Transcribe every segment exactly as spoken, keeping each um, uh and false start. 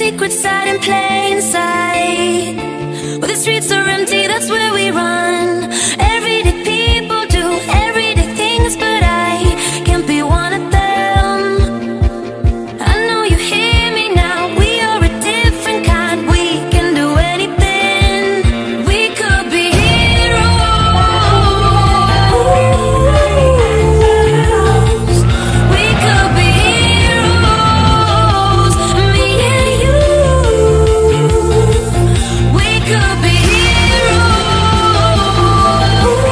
secret side in plain sight. Where the streets are empty, that's where we run. Everyday people do everyday things, but I can't be one of them. I know you hear me now, we are a different kind. We can do anything. We could be heroes. We could be heroes, me and you. We could be heroes.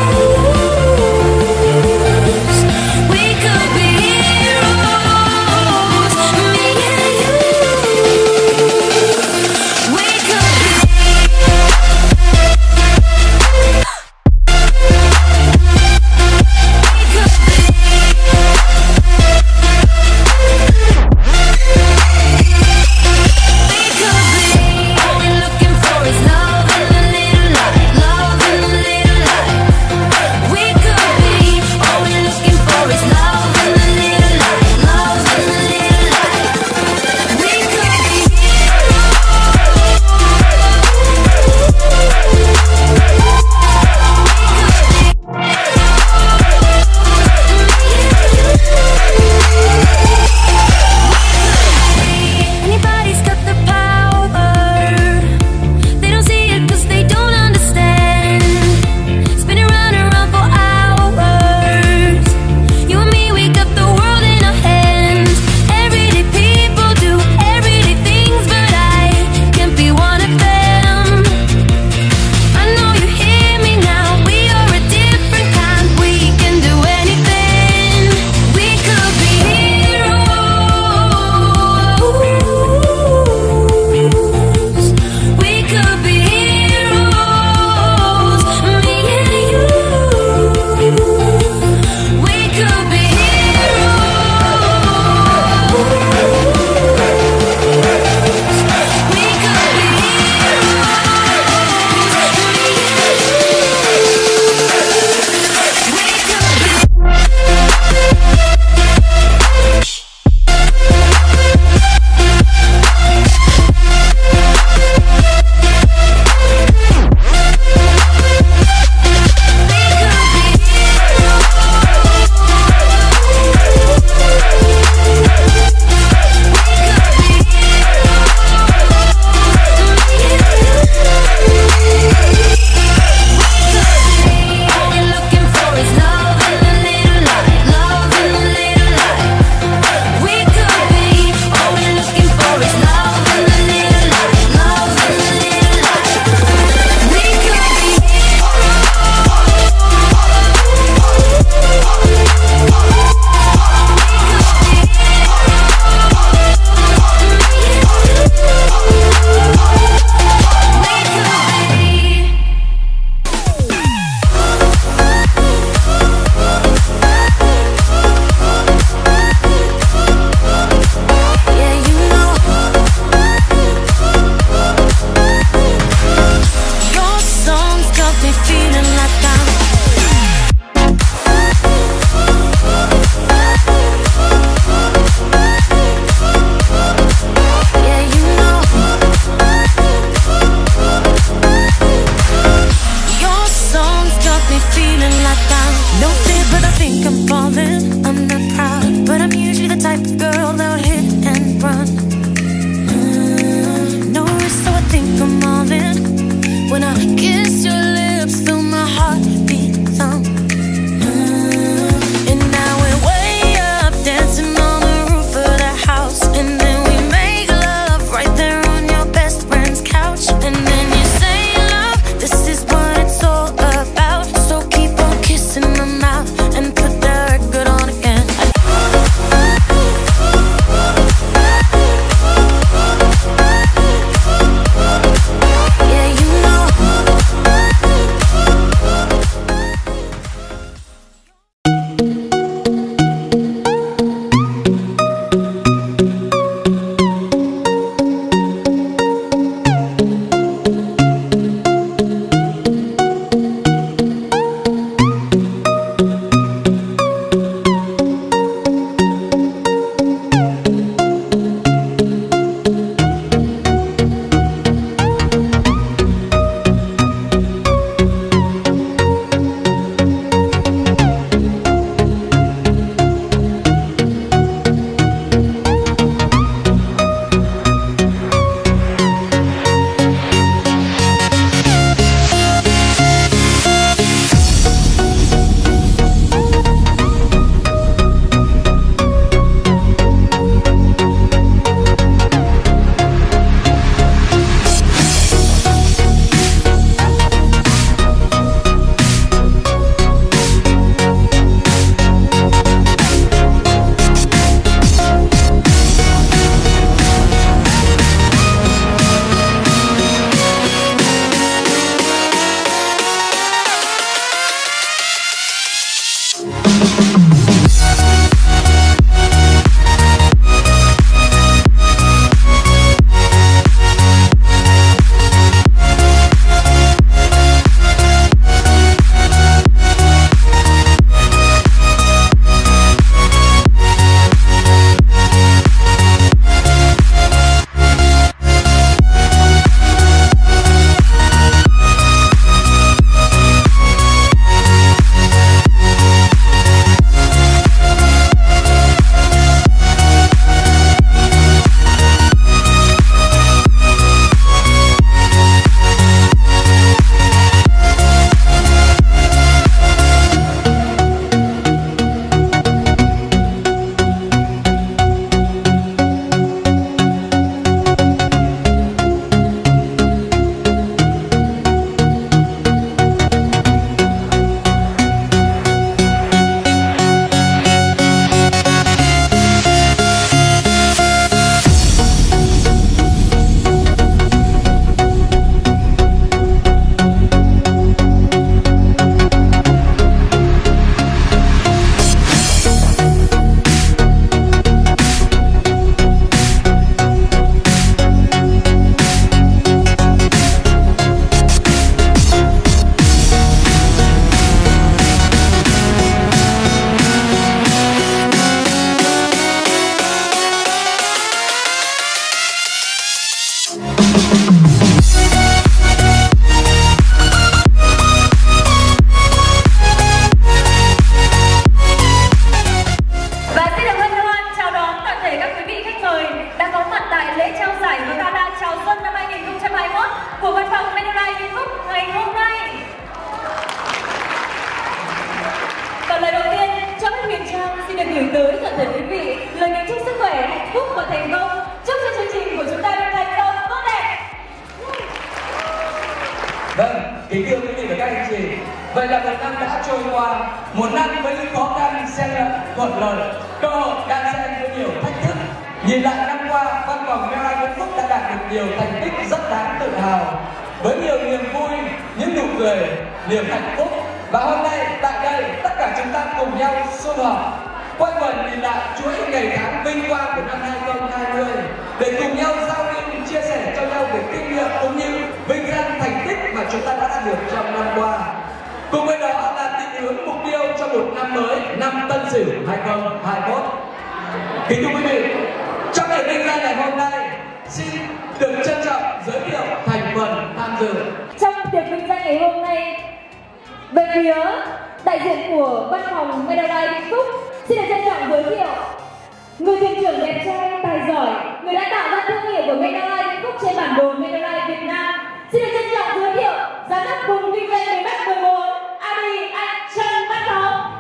Kính thưa quý vị và các anh chị, vậy là một năm đã trôi qua, một năm với những khó khăn xen lẫn thuận lợi, cơ hội đan xen với nhiều thách thức. Nhìn lại năm qua, văn phòng Maryland Vĩnh Phúc đã đạt được nhiều thành tích rất đáng tự hào, với nhiều niềm vui, những nụ cười, niềm hạnh phúc. Và hôm nay tại đây, tất cả chúng ta cùng nhau sum họp, quay quần nhìn lại chuỗi ngày tháng vinh quang của năm hai không hai không để cùng nhau giao lưu, chia sẻ cho nhau về kinh nghiệm cũng như vinh danh thành tích mà chúng ta đã đạt được trong năm qua. Cùng với đó là định hướng mục tiêu cho một năm mới, năm Tân Sửu hai không hai mốt. Kính thưa quý vị, trong ngày vinh danh ngày hôm nay, xin được trân trọng giới thiệu thành phần tham dự. Trong tiệc vinh danh ngày hôm nay, về phía đại diện của văn phòng Maryland Vĩnh Phúc, xin được trân trọng giới thiệu người thuyền trưởng đẹp trai, tài giỏi, người đã tạo ra thương hiệu của Maryland Vĩnh Phúc trên bản đồ Maryland Việt Nam. Xin được trân trọng giới thiệu giám đốc vùng kinh doanh miền Bắc mười bốn, Adi anh Trần Văn Thống.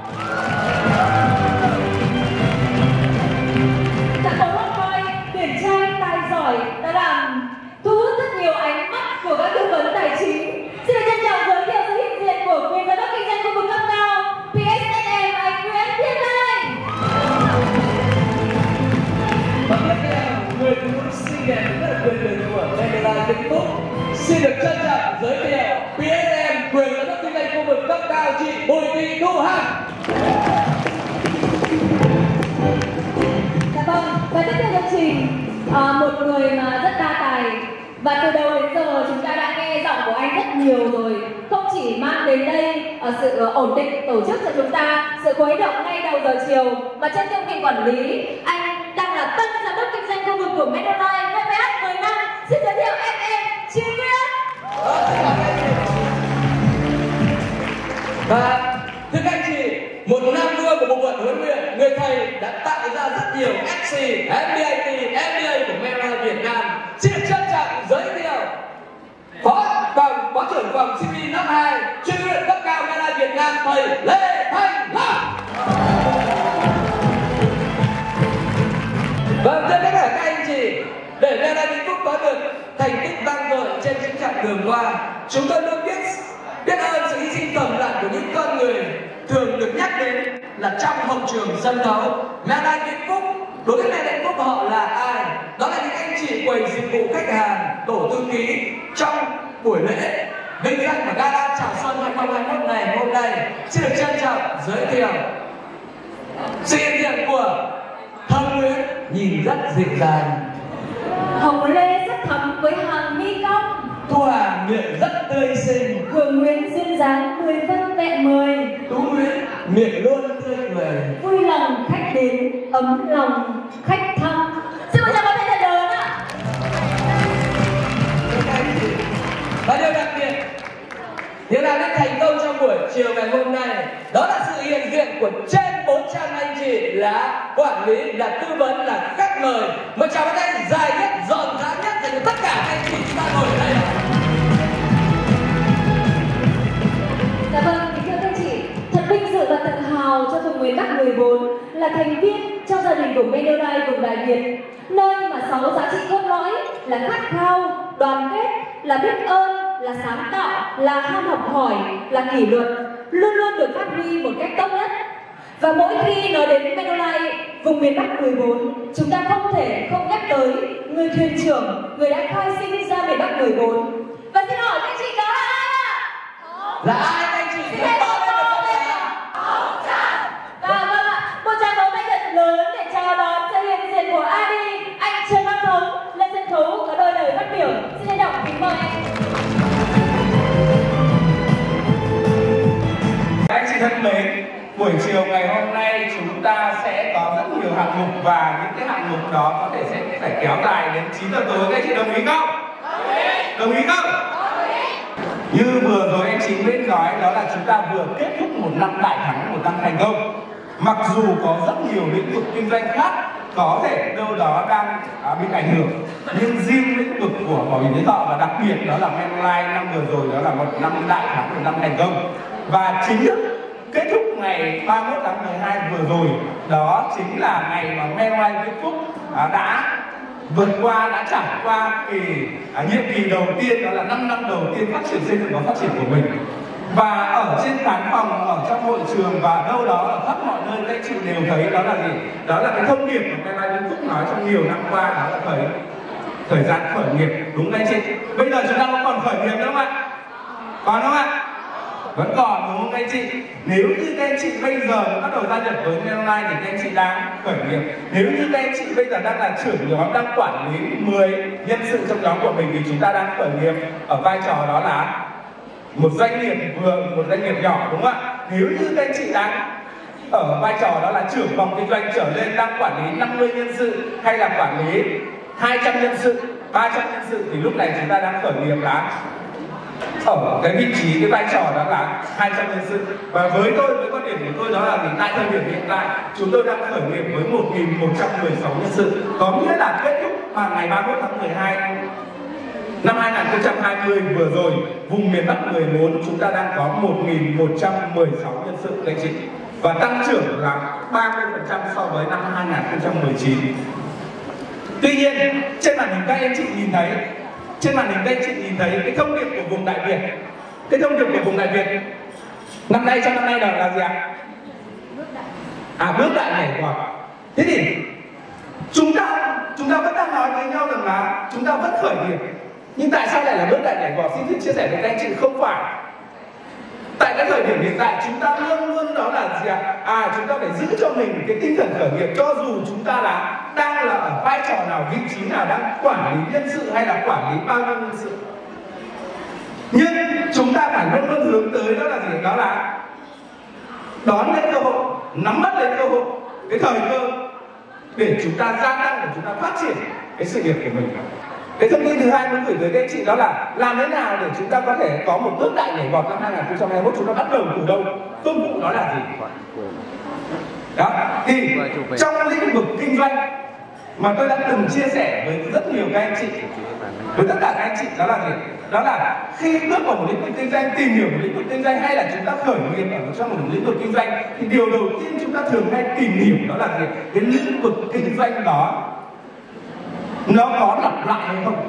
Dạ có một coi điển trai, tài giỏi đã làm thu hút rất nhiều ánh mắt của các tư vấn tài chính. Xin được trân trọng giới thiệu sự hiện diện của quyền giám đốc kinh doanh khu vực cấp cao pê ét ét em anh Nguyễn Thiên Anh. Và tiếp theo, người phụ nữ xinh đẹp rất là quyền lực của Maryland Vĩnh Phúc, xin được trân trọng giới thiệu pê ét em quyền giám đốc kinh doanh khu vực cấp cao chị Bùi Thị Thu Hằng. Dạ vâng, và tiếp theo chương trình, à, một người mà rất đa tài và từ đầu đến giờ chúng ta đã nghe giọng của anh rất nhiều rồi. Không chỉ mang đến đây uh, sự uh, ổn định tổ chức cho chúng ta, sự khuấy động ngay đầu giờ chiều, mà trên cương vị quản lý, anh đang là tân giám đốc kinh doanh khu vực của Maryland vê pê ét mười năm. Xin giới thiệu em em Chi Nguyễn. Và thưa các anh chị, một năm mưa của bộ phận huấn luyện, người thầy đã tạo ra rất nhiều ép xê, em bê a tê, em bê a của Maryland Việt Nam. Xin được trân trọng giới thiệu phó phòng phó trưởng phòng xê pê năm hai, chuyên luyện cấp cao Maryland Việt Nam, thầy Lê Thanh Long. Vâng, thưa tất cả các anh chị, để Maryland Vĩnh Phúc có được thành tích vang dội trên những chặng đường qua, chúng tôi luôn biết biết ơn sự hy sinh thầm lặng của những con người thường được nhắc đến là trong hậu trường sân khấu. Maryland Vĩnh Phúc, đối với Maryland Vĩnh Phúc họ là ai? Đó là những anh chị quầy dịch vụ khách hàng, tổ thư ký trong buổi lễ vinh danh và gala chào xuân hai không hai mốt ngày hôm nay. Xin được trân trọng giới thiệu sự hiện diện của Hồng Nguyễn, nhìn rất dịu dàng, Hồng Lê rất thấm với hàng mi cong, Thu Hằng miệng rất tươi xinh, Hường Nguyễn duyên dáng mười phân mẹ mười, Tú Nguyễn miệng luôn tươi cười, vui lòng khách đến, ấm lòng khách thăm. Xin mời chào các thầy thật lớn ạ. Và điều đặc biệt, điều nào nên thành công trong buổi chiều ngày hôm nay, đó là sự hiện diện của trên bốn trăm anh chị là quản lý, là tư vấn, là khách mời. Một chào tay dài nhất, rộn rã nhất dành cho tất cả anh chị chúng ta ngồi ở đây. Dạ vâng, kính thưa các anh chị, thật vinh dự và tự hào cho vùng miền Bắc mười bốn là thành viên trong gia đình của Maryland vùng Đại Việt, nơi mà sáu giá trị cốt lõi là khát khao, đoàn kết, là biết ơn, là sáng tạo, là ham học hỏi, là kỷ luật luôn luôn được phát huy một cách tốt nhất. Và mỗi khi nói đến Maryland vùng miền Bắc mười bốn, chúng ta không thể không nhắc tới người thuyền trưởng, người đã khai sinh ra miền Bắc mười bốn. Và xin hỏi các anh chị đó là ai ạ? Là ai anh chị? Xin hãy bố lên một tay ạ. Hồng Trần. Và vâng ạ, một tràng vỗ tay thật lớn để chào đón sự hiện diện của Adi, anh Trần Văn Thống lên sân khấu có đôi lời phát biểu. Xin trân trọng kính mời anh. Anh chị thân mến, buổi chiều ngày hôm nay chúng ta sẽ có rất nhiều hạng mục và những cái hạng mục đó có thể sẽ phải kéo dài đến chín giờ tối. Các anh chị đồng ý không? Đồng ý. Đồng ý không? Đồng ý. Như vừa rồi anh chị Nguyễn nói, đó là chúng ta vừa kết thúc một năm đại thắng, một năm thành công. Mặc dù có rất nhiều lĩnh vực kinh doanh khác có thể đâu đó đang à, bị ảnh hưởng, nhưng riêng lĩnh vực của bảo hiểm nhân thọ và đặc biệt đó là Maryland năm vừa rồi đó là một năm đại thắng, một năm thành công. Và chính thức kết thúc ngày ba mươi mốt tháng mười hai vừa rồi, đó chính là ngày mà Maryland Vĩnh Phúc à, đã vượt qua, đã trải qua kỳ à, nhiệm kỳ đầu tiên, đó là năm năm đầu tiên phát triển xây dựng và phát triển của mình. Và ở trên khán phòng, ở trong hội trường và đâu đó ở khắp mọi nơi các chị đều thấy đó là gì? Đó là cái thông điệp mà cái Mai Vĩnh Phúc nói trong nhiều năm qua, đó là thời thời gian khởi nghiệp, đúng không anh chị? Bây giờ chúng ta có còn khởi nghiệp nữa không ạ? Còn không ạ? Vẫn còn, đúng không anh chị? Nếu như các anh chị bây giờ bắt đầu gia nhập với Mail thì các anh chị đang khởi nghiệp. Nếu như các anh chị bây giờ đang là trưởng nhóm, đang quản lý mười nhân sự trong nhóm của mình thì chúng ta đang khởi nghiệp ở vai trò đó là một doanh nghiệp vừa, một doanh nghiệp nhỏ, đúng không ạ? Nếu như các anh chị đang ở vai trò đó là trưởng phòng kinh doanh trở lên, đang quản lý năm mươi nhân sự hay là quản lý hai trăm nhân sự, ba trăm nhân sự, thì lúc này chúng ta đang khởi nghiệp là ở cái vị trí, cái vai trò đó là hai trăm nhân sự. Và với tôi, với quan điểm của tôi đó là tại thời điểm hiện tại chúng tôi đang khởi nghiệp với một nghìn một trăm mười sáu nhân sự, có nghĩa là kết thúc vào ngày ba mươi mốt tháng mười hai năm hai nghìn không trăm hai mươi vừa rồi, vùng miền Bắc mười bốn chúng ta đang có một nghìn một trăm mười sáu nhân sự các chị, và tăng trưởng là ba mươi phần trăm so với năm hai nghìn không trăm mười chín. Tuy nhiên trên màn hình các anh chị nhìn thấy, trên màn hình các anh chị nhìn thấy cái thông điệp của vùng Đại Việt. Cái thông điệp của vùng Đại Việt năm nay, trong năm nay là, là gì ạ? À, bước đại nhảy vọt. Thế thì chúng ta chúng ta vẫn đang nói với nhau rằng là chúng ta vẫn khởi nghiệp, nhưng tại sao lại là bước đại nhảy vọt? Xin thưa chia sẻ với các anh chị, không phải. Tại cái thời điểm hiện tại chúng ta luôn luôn đó là gì ạ? À, chúng ta phải giữ cho mình cái tinh thần khởi nghiệp, cho dù chúng ta là đang là ở vai trò nào, vị trí nào, đang quản lý nhân sự hay là quản lý bao nhiêu nhân sự. Nhưng chúng ta phải luôn luôn hướng tới đó là gì? Đó là đón lấy cơ hội, nắm bắt lấy cơ hội, cái thời cơ để chúng ta gia tăng, để chúng ta phát triển cái sự nghiệp của mình. Cái thông tin thứ hai muốn gửi tới các anh chị đó là làm thế nào để chúng ta có thể có một bước đại nhảy vọt năm hai nghìn không trăm hai mươi mốt. Chúng ta bắt đầu từ đâu? Công cụ đó là gì? Đó, thì trong lĩnh vực kinh doanh mà tôi đã từng chia sẻ với rất nhiều các anh chị, với tất cả các anh chị, đó là gì? Đó là khi bước vào một lĩnh vực kinh doanh, tìm hiểu một lĩnh vực kinh doanh, hay là chúng ta khởi nghiệp ở trong một lĩnh vực kinh doanh, thì điều đầu tiên chúng ta thường hay tìm hiểu đó là gì? Cái lĩnh vực kinh doanh đó nó có lặp lại hay không?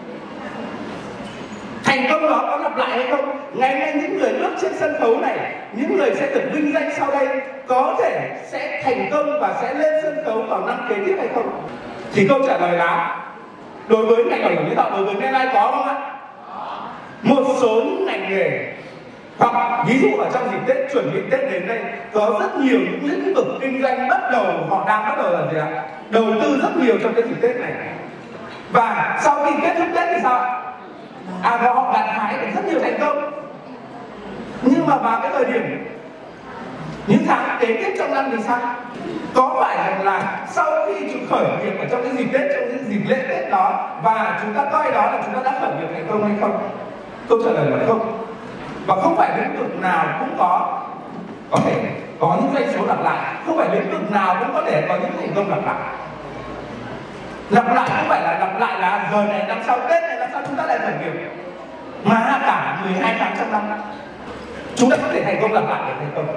Thành công đó có lặp lại hay không? Ngày nay những người bước trên sân khấu này, những người sẽ được vinh danh sau đây, có thể sẽ thành công và sẽ lên sân khấu vào năm kế tiếp hay không? Thì câu trả lời là đối với ngành bảo hiểm nhân thọ, đối với Mail có không ạ? Một số những ngành nghề, hoặc ví dụ ở trong dịp Tết, chuẩn bị Tết đến đây, có rất nhiều những lĩnh vực kinh doanh bắt đầu, họ đang bắt đầu là gì ạ? Đầu tư rất nhiều trong cái dịp Tết này. Và sau khi kết thúc Tết thì sao? À, và họ gặt hái được rất nhiều thành công. Nhưng mà vào cái thời điểm những tháng kế tiếp trong năm thì sao? Có phải rằng là sau khi chúng khởi nghiệp ở trong cái dịp Tết, trong cái dịp lễ Tết đó, và chúng ta coi đó là chúng ta đã khởi nghiệp thành công hay không? Câu trả lời là không. Và không phải lĩnh vực nào cũng có có thể có những doanh số lặp lại, không phải lĩnh vực nào cũng có thể có những thành công lặp lại. Lặp lại không phải là lặp lại là giờ này năm sau Tết này năm sau chúng ta lại khởi nghiệp, mà cả mười hai tháng trong năm chúng ta có thể thành công lặp lại để thành công.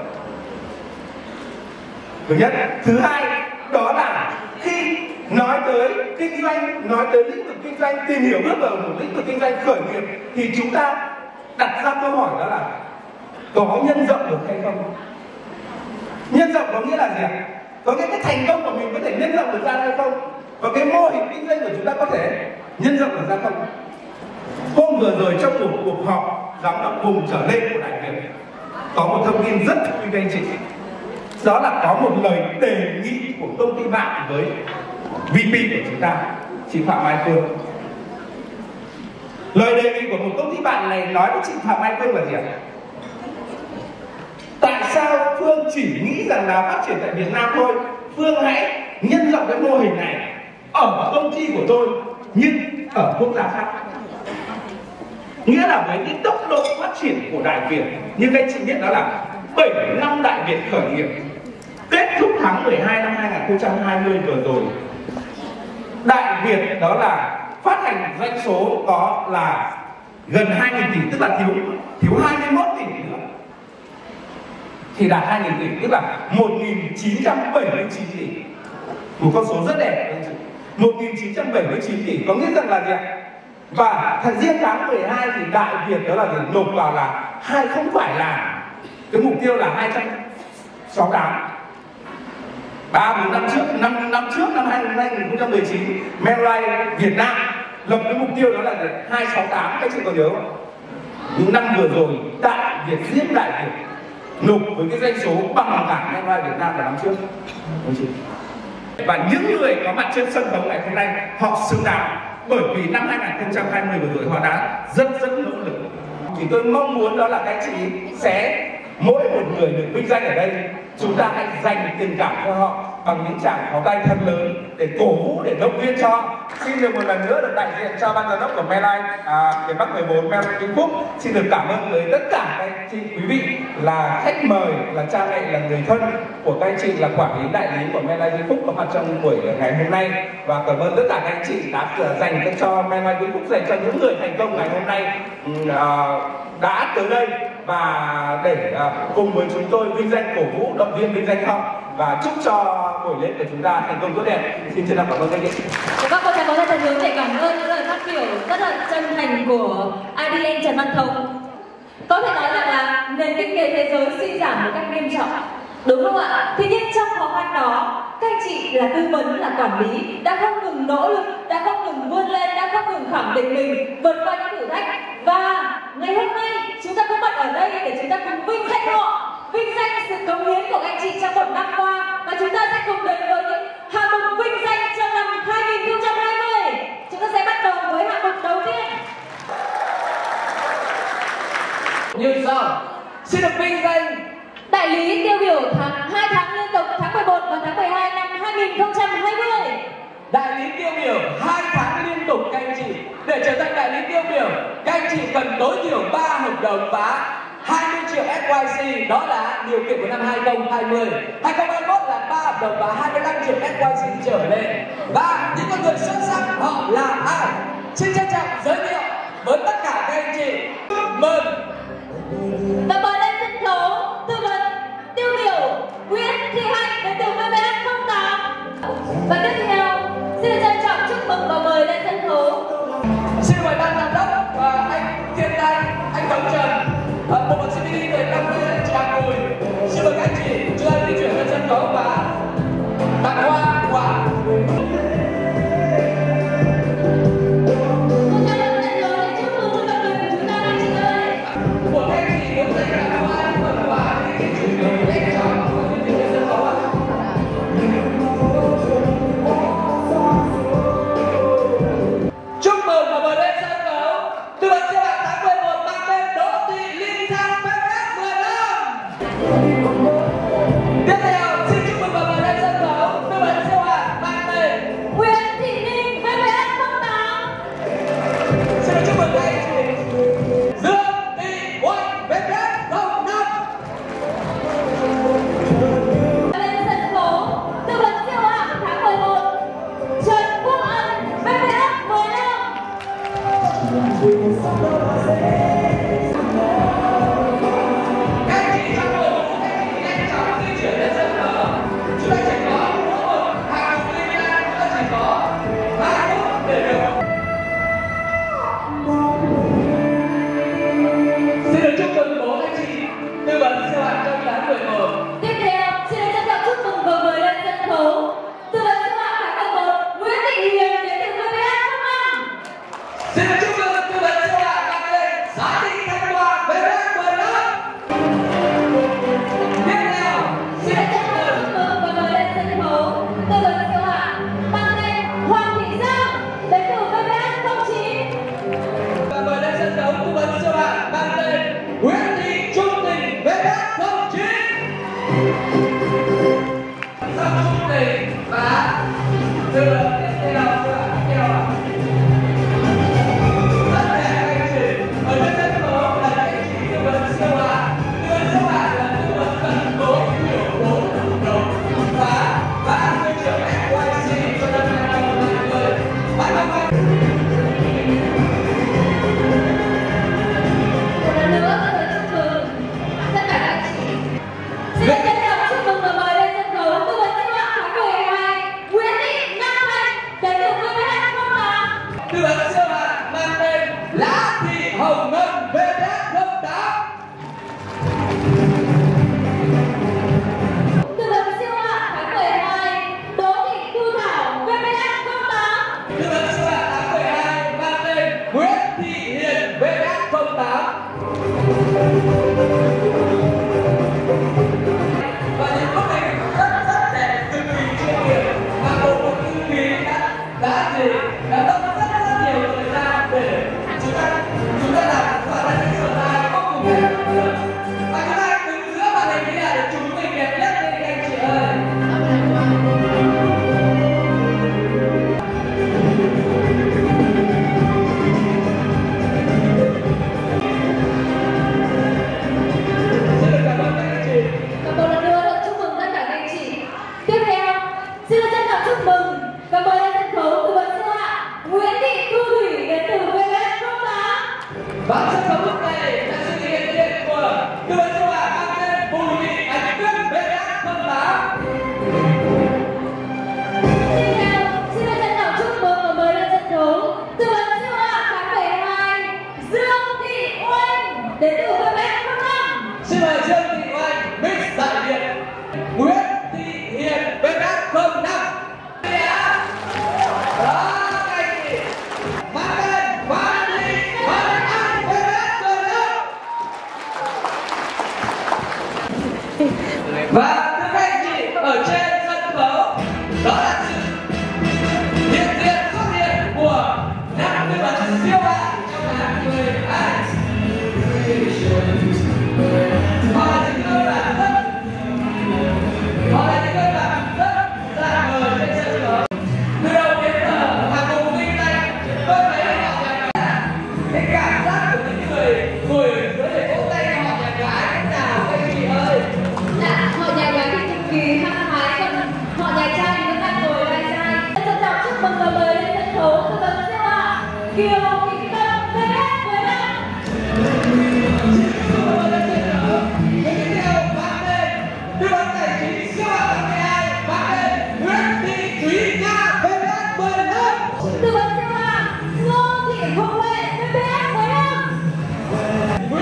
Thứ nhất. Thứ hai đó là khi nói tới kinh doanh, nói tới lĩnh vực kinh doanh, tìm hiểu bước vào một lĩnh vực kinh doanh khởi nghiệp, thì chúng ta đặt ra câu hỏi đó là có nhân rộng được hay không? Nhân rộng có nghĩa là gì ạ? Có nghĩa cái thành công của mình có thể nhân rộng được ra hay không? Và cái mô hình kinh doanh của chúng ta có thể nhân rộng được ra không? Hôm vừa rồi trong một cuộc họp giám đốc vùng trở lên của Đại Việt có một thông tin rất thú vị với anh chị. Đó là có một lời đề nghị của công ty bạn với vê pê của chúng ta, chị Phạm Mai Phương. Lời đề nghị của một công ty bạn này nói với chị Phạm Mai Phương là gì ạ? Tại sao Phương chỉ nghĩ rằng là phát triển tại Việt Nam thôi? Phương hãy nhân rộng cái mô hình này ở công ty của tôi nhưng ở quốc gia khác. Nghĩa là với cái tốc độ phát triển của Đại Việt, như các anh chị biết đó là bảy năm Đại Việt khởi nghiệp, kết thúc tháng mười hai năm hai nghìn không trăm hai mươi vừa rồi, Đại Việt đó là phát hành doanh số có là gần hai nghìn tỷ, tức là thiếu thiếu hai mươi mốt tỷ nữa, thì đạt hai nghìn tỷ, tức là một nghìn chín trăm bảy mươi chín tỷ, một con số rất đẹp. một nghìn chín trăm bảy mươi chín tỷ, có nghĩa rằng là gì ạ? Và thằng riêng tháng mười hai thì Đại Việt đó là gì? Nộp vào là hai không phải là cái mục tiêu là hai trăm sáu mươi tám. Ba bốn năm trước, năm năm trước năm hai nghìn không trăm mười chín, Manulife Việt Nam lập cái mục tiêu đó là hai sáu tám, các chị có nhớ không? Những năm vừa rồi Đại Việt, riêng Đại Việt nộp với cái doanh số bằng cả Manulife Việt Nam vào năm trước. Và những người có mặt trên sân khấu ngày hôm nay họ xứng đáng, bởi vì năm hai nghìn không trăm hai mươi vừa rồi họ đã rất rất nỗ lực. Thì tôi mong muốn đó là các chị sẽ mỗi một người được vinh danh ở đây, chúng ta hãy dành tình cảm cho họ bằng những tràng pháo tay thật lớn để cổ vũ, để động viên cho họ. Xin được một lần nữa được đại diện cho ban giám đốc của Manulife à, miền Bắc mười bốn, Manulife Vĩnh Phúc, xin được cảm ơn tới tất cả các anh chị quý vị là khách mời, là cha mẹ, là người thân của các anh chị, là quản lý đại lý của Manulife Vĩnh Phúc có mặt trong buổi ngày hôm nay, và cảm ơn tất cả các anh chị đã dành cho Manulife Vĩnh Phúc, dành cho những người thành công ngày hôm nay à, đã tới đây và để uh, cùng với chúng tôi vinh danh, cổ vũ, động viên, vinh danh họ và chúc cho buổi lễ của chúng ta thành công tốt đẹp. Xin chân thành cảm ơn các chị. Các cô cháu có thể thật hướng để cảm ơn những lời phát biểu rất là chân thành của i đê en Trần Văn Thông. Có thể nói rằng là nền kinh tế thế giới suy giảm một cách nghiêm trọng, đúng không ạ? Thế nhưng trong khó khăn đó, các anh chị là tư vấn, là quản lý đã không ngừng nỗ lực, đã không ngừng vươn lên, đã không ngừng khẳng định mình, vượt qua những thử thách. Và ngày hôm nay chúng ta có mặt ở đây để chúng ta cùng vinh danh họ, vinh danh sự cống hiến của các anh chị trong một năm qua, và chúng ta sẽ cùng đến với những hạng mục vinh danh trong năm hai nghìn không trăm hai mươi. Chúng ta sẽ bắt đầu với hạng mục đầu tiên. Như sau, xin được vinh danh đại lý tiêu biểu tháng hai tháng liên tục, tháng mười một và tháng mười hai năm hai nghìn không trăm hai mươi. đại lý tiêu biểu hai tháng liên tục các anh chị. Để trở thành đại lý tiêu biểu, các anh chị cần tối thiểu ba hợp đồng và hai mươi triệu ét i xê, đó là điều kiện của năm hai nghìn không trăm hai mươi. hai nghìn không trăm hai mươi mốt là ba hợp đồng và hai mươi lăm triệu ét i xê trở lên. Và những con người xuất sắc họ là ai? Xin trân trọng giới thiệu với tất cả các anh chị. Mời Và mời lên sân khấu tư vấn tiêu biểu Nguyễn Thị Hạnh đến từ vê bê ét không tám. Và tiếp theo xin trân trọng chúc mừng và mời lên sân khấu. xin mời ban giám đốc và anh Thiên Đan, anh Tống Trần, bộ phận xê pê đê về năm mươi tràng Bùi. Xin mời các anh chị chúng ta di chuyển lên sân khấu và tặng hoa quà. Của các anh chị muốn dành tặng hoa những phần quà thì các anh chị chuyển đến nhanh chóng của những người sân khấu ạ. Chúc mừng và mời lên sân khấu tư vấn siêu hạng tháng mười một mang tên Đỗ Thị Linh Trang vê bê ét mười lăm. Tiếp theo xin chúc mừng và mời lên sân khấu tư vấn siêu hạng mang tên Nguyễn Thị Ninh vê bê ét không tám. Xin được chúc mừng các anh chị Dương Thị Oanh vê bê ét không năm. Lên sân khấu tư vấn siêu hạng tháng mười một Trần Quốc Ân vê bê ét mười lăm. Các anh chị trong đội ngũ, các anh chị nhanh chóng di chuyển lên sân khấu. Chúng ta chỉ có mỗi một hạng mục linh lang, chúng ta chỉ có ba phút để được. Xin được chúc mừng bố anh chị tư vấn siêu hạng trong tháng mười một. Tiếp theo xin được trân trọng chúc mừng và mời lên sân khấu tư vấn siêu hạng tháng mười một Nguyễn Thị Hiền đến từ vê bê ét không năm. Xin được chúc mừng tư vấn siêu hạng mang tên Giá ngồi ở dưới để vỗ tay họ nhà gái thế nào các anh chị ơi. Dạ, họ nhà gái thì cực kỳ hăng hái, còn họ nhà trai thì vẫn đang ngồi vai trai. Trân trọng chúc mừng và mời lên sân khấu tư vấn siêu ạ Kiều Thị Tâm vê ét mười lăm. Tiếp theo bác lên tư vấn tài chính siêu ạ tháng mười hai, bác lên Nguyễn Thị Thúy Nga vê ét mười lăm. Tư vấn siêu ạ Ngô Thị Hồng Lệ vê ét mười lăm.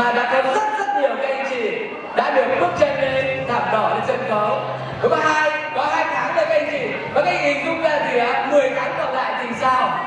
mà đã có rất rất nhiều các anh chị đã được bước chân lên thảm đỏ lên sân khấu. Có hai có hai tháng thôi các anh chị, và các anh hình dung ra thì á, mười tháng còn lại thì sao?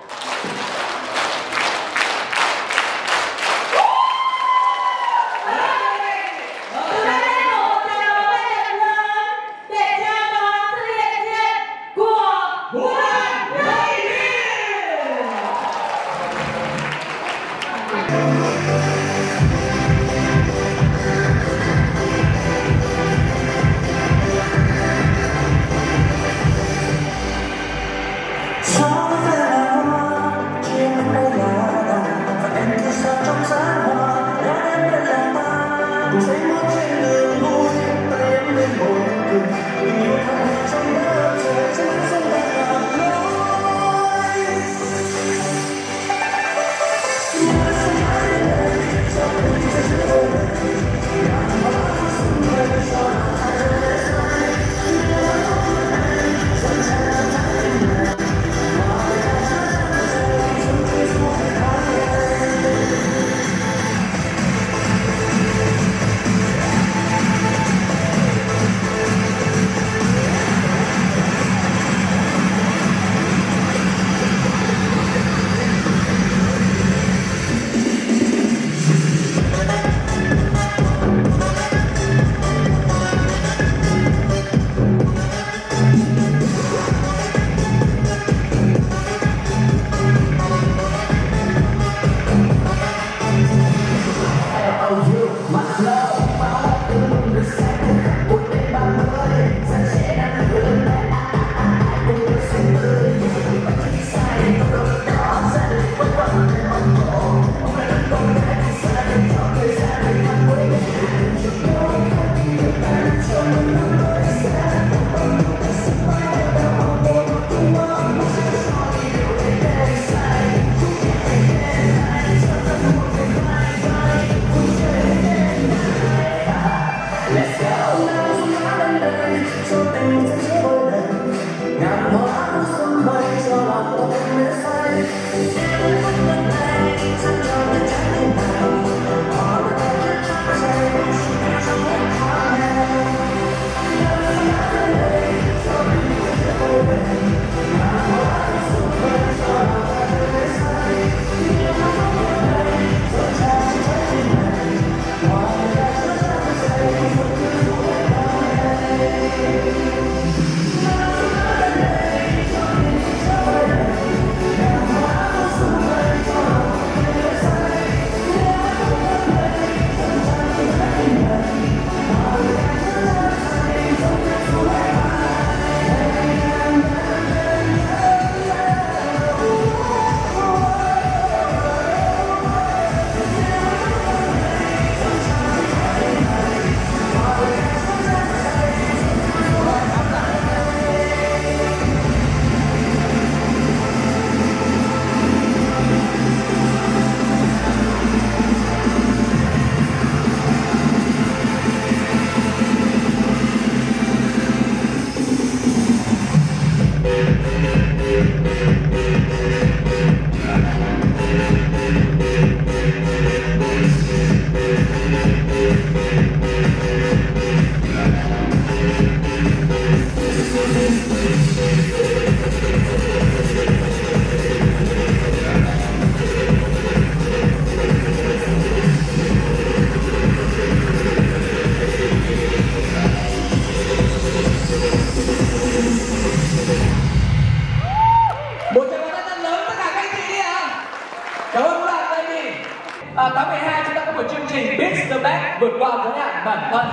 À, tháng mười hai chúng ta có một chương trình Beat the Best vượt qua giới hạn bản thân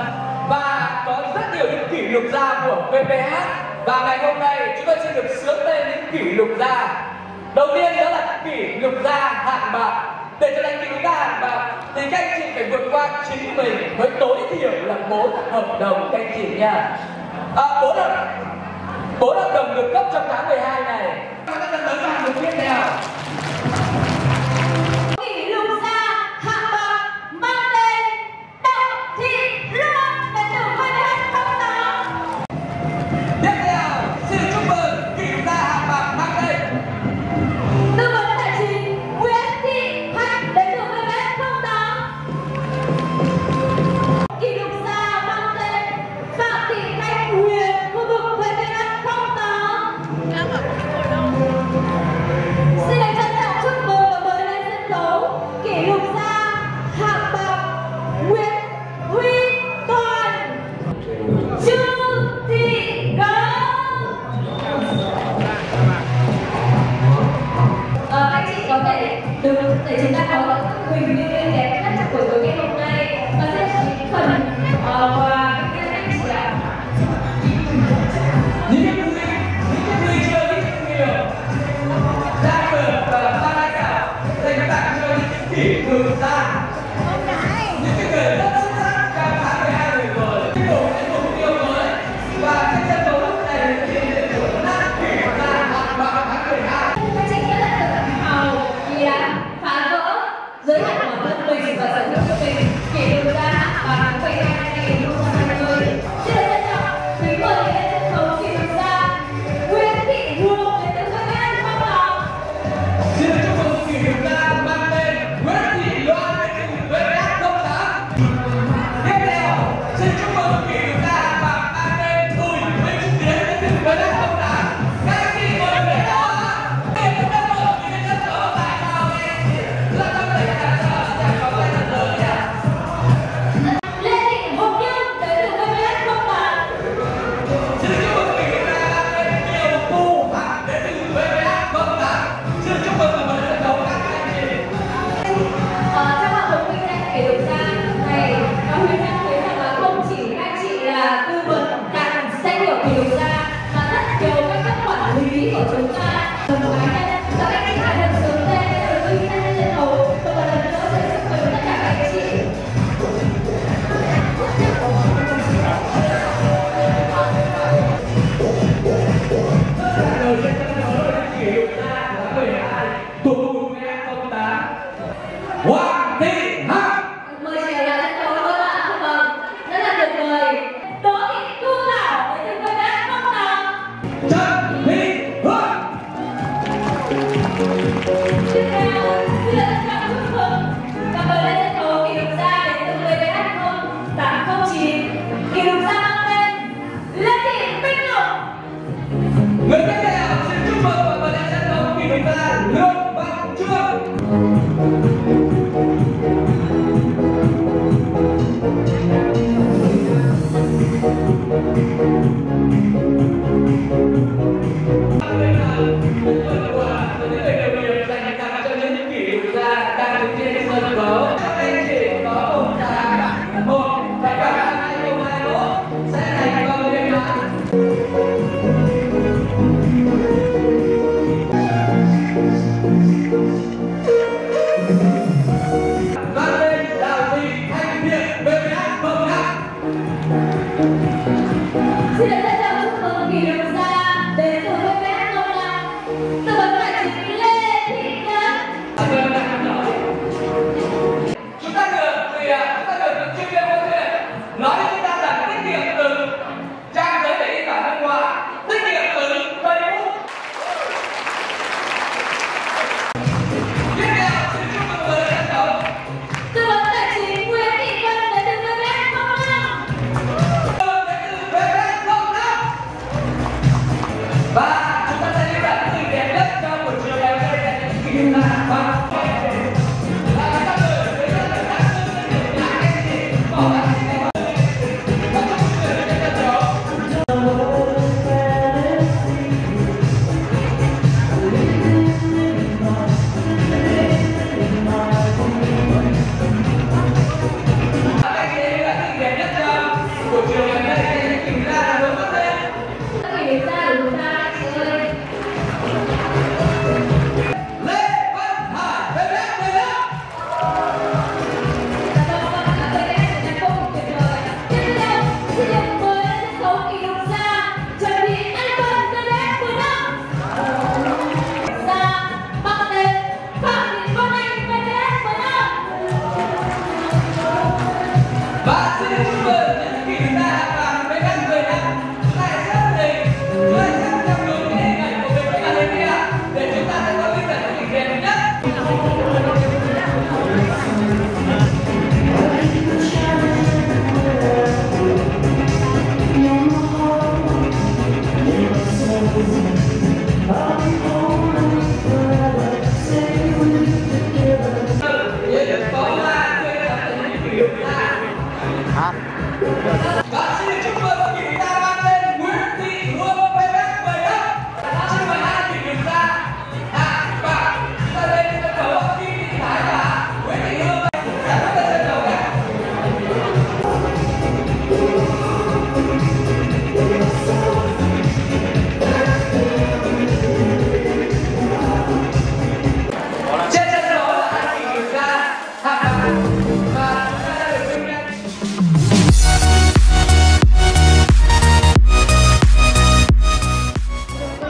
và có rất nhiều những kỷ lục gia của vê pê hát, và ngày hôm nay chúng tôi xin được sướng tên những kỷ lục gia. Đầu tiên đó là kỷ lục gia hạng bạc. Để trở thành kỷ lục gia hạng bạc thì các anh chị phải vượt qua chính mình với tối thiểu là bốn hợp đồng các anh chị nha. À, bốn hợp bốn hợp đồng được cấp trong tháng mười hai này. Các bạn tới hàng được biết nào.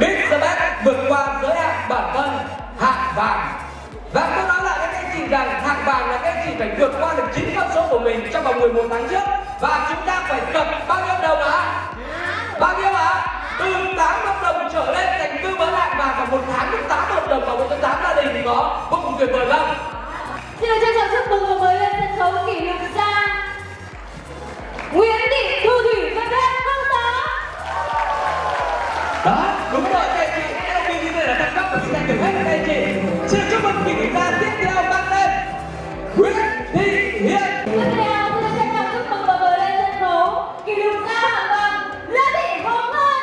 Beat the Best vượt qua giới hạn bản thân, hạng vàng. Và tôi nói lại với các anh chị rằng hạng vàng là các anh chị phải vượt qua được chính con số của mình trong vòng mười một tháng trước. Và chúng ta phải tập bao nhiêu hợp đồng ạ? Bao nhiêu ạ? Từ tám hợp đồng trở lên dành tư vấn hạng vàng, và một tháng được tám hợp đồng và một tám gia đình thì có vô cùng tuyệt vời không? Xin được trân trọng chúc mừng và mời lên sân khấu kỷ lục gia Nguyễn Thị Thu Thủy và Đen Không Tá. Đó, đúng rồi các anh chị, em đi như thế là thăng cấp và xin anh được hết các anh chị. Xin chúc mừng kỷ lục gia tiếp theo mang tên Nguyễn Thị Hiền. Tiếp theo xin được trân trọng chúc mừng và mời lên sân khấu kỷ lục gia hạng vàng Lê Thị Hồng Ngân.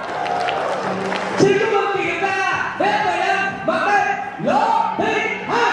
Xin chúc mừng kỷ lục gia vé mười lăm bằng tên Lô Thị Hằng.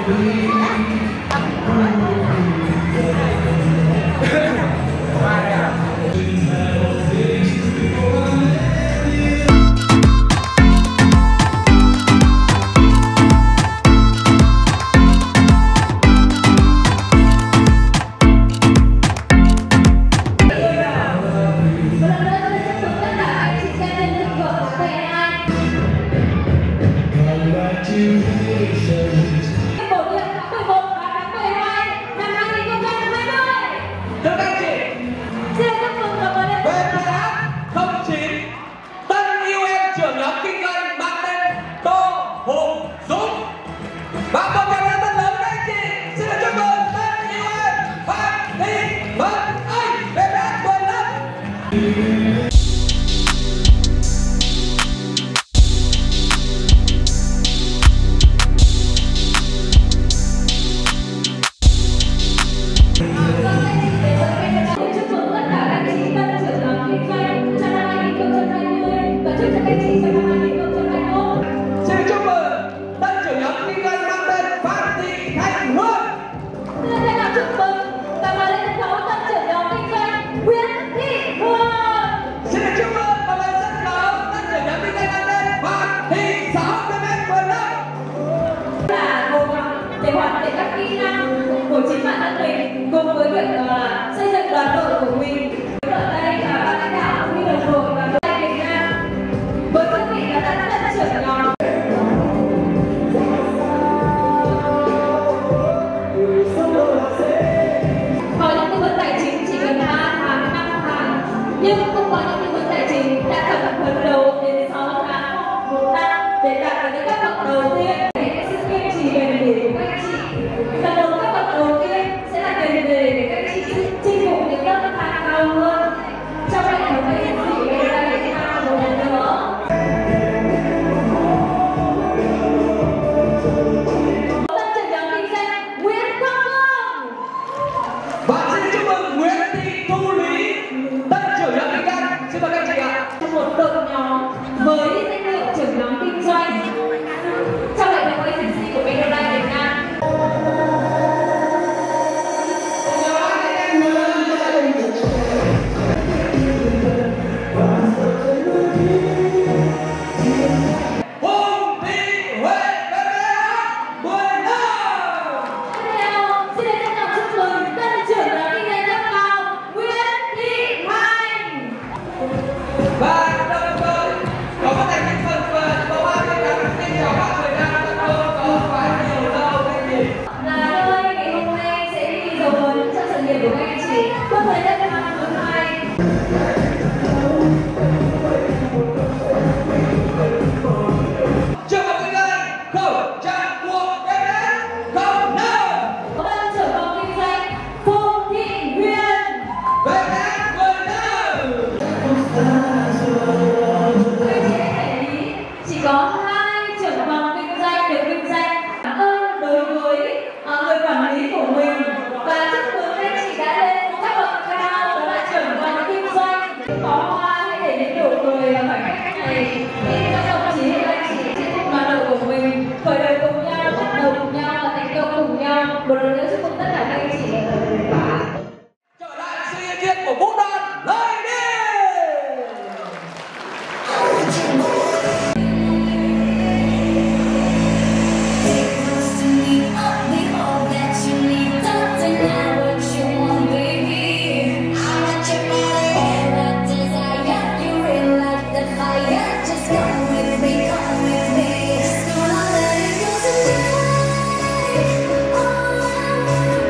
Just come with me, come with me.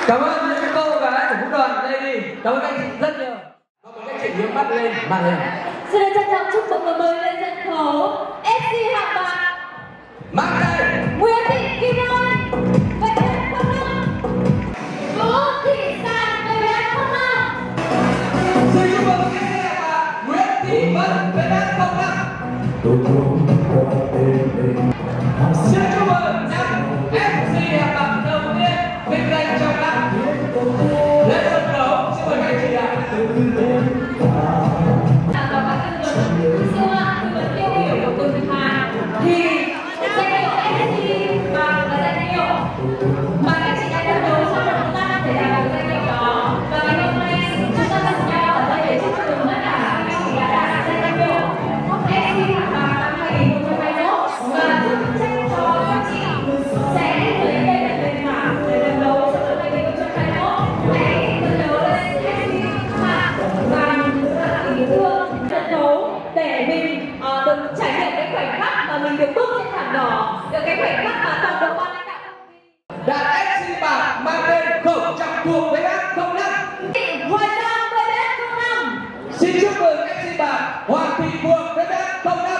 Cảm ơn những cô gái của vũ đoàn đây đi. Cảm ơn các chị rất nhiều. Và các chị hướng mắt lên, màn hình. Xin được trân trọng chúc mừng người mới lên sân khấu ép xê Hạng Bạc Mang tay Nguyễn Thị Kim Anh, vệ binh không năm. Vũ Thị Sàn, vệ binh không năm. xin chúc mừng ép xê Hạng Bạc Nguyễn Thị Vân, vệ binh không năm. Xin chúc mừng năm ép xê Hạng Bạc đầu tiên vinh danh trong năm. Lên sân khấu, xin mời các chị ạ. Và các tư vấn siêu ạ, tư vấn tiêu biểu của từng hàng thì danh hiệu ép xê Bạc là danh hiệu mà các chị đã phấn đấu trong một năm để đạt được danh hiệu đó. Và ngày hôm nay chúng ta cùng nhau ở đây để chúc mừng tất cả các chị đã đạt được danh hiệu ép xê Hạng Bạc năm hai nghìn không trăm hai mươi mốt và chúc chắc cho các chị sẽ lấy đây là nền tảng để phấn đấu trong năm hai nghìn không trăm hai mươi mốt. Hãy phấn đấu lên ép xê Hạng và ý thương sân khấu để mình uh, được trải nghiệm cái khoảnh khắc mà mình được bước trên thảm đỏ, được cái khoảnh khắc mà toàn bộ ban lãnh đạo công ty. Đạt ép xê Bạc mang tên khẩu trọng thuộc với ép không năm. Hoài Giang với ép không năm. Xin chúc mừng ép xê Bạc Hoàng Thị Phượng với ép không năm.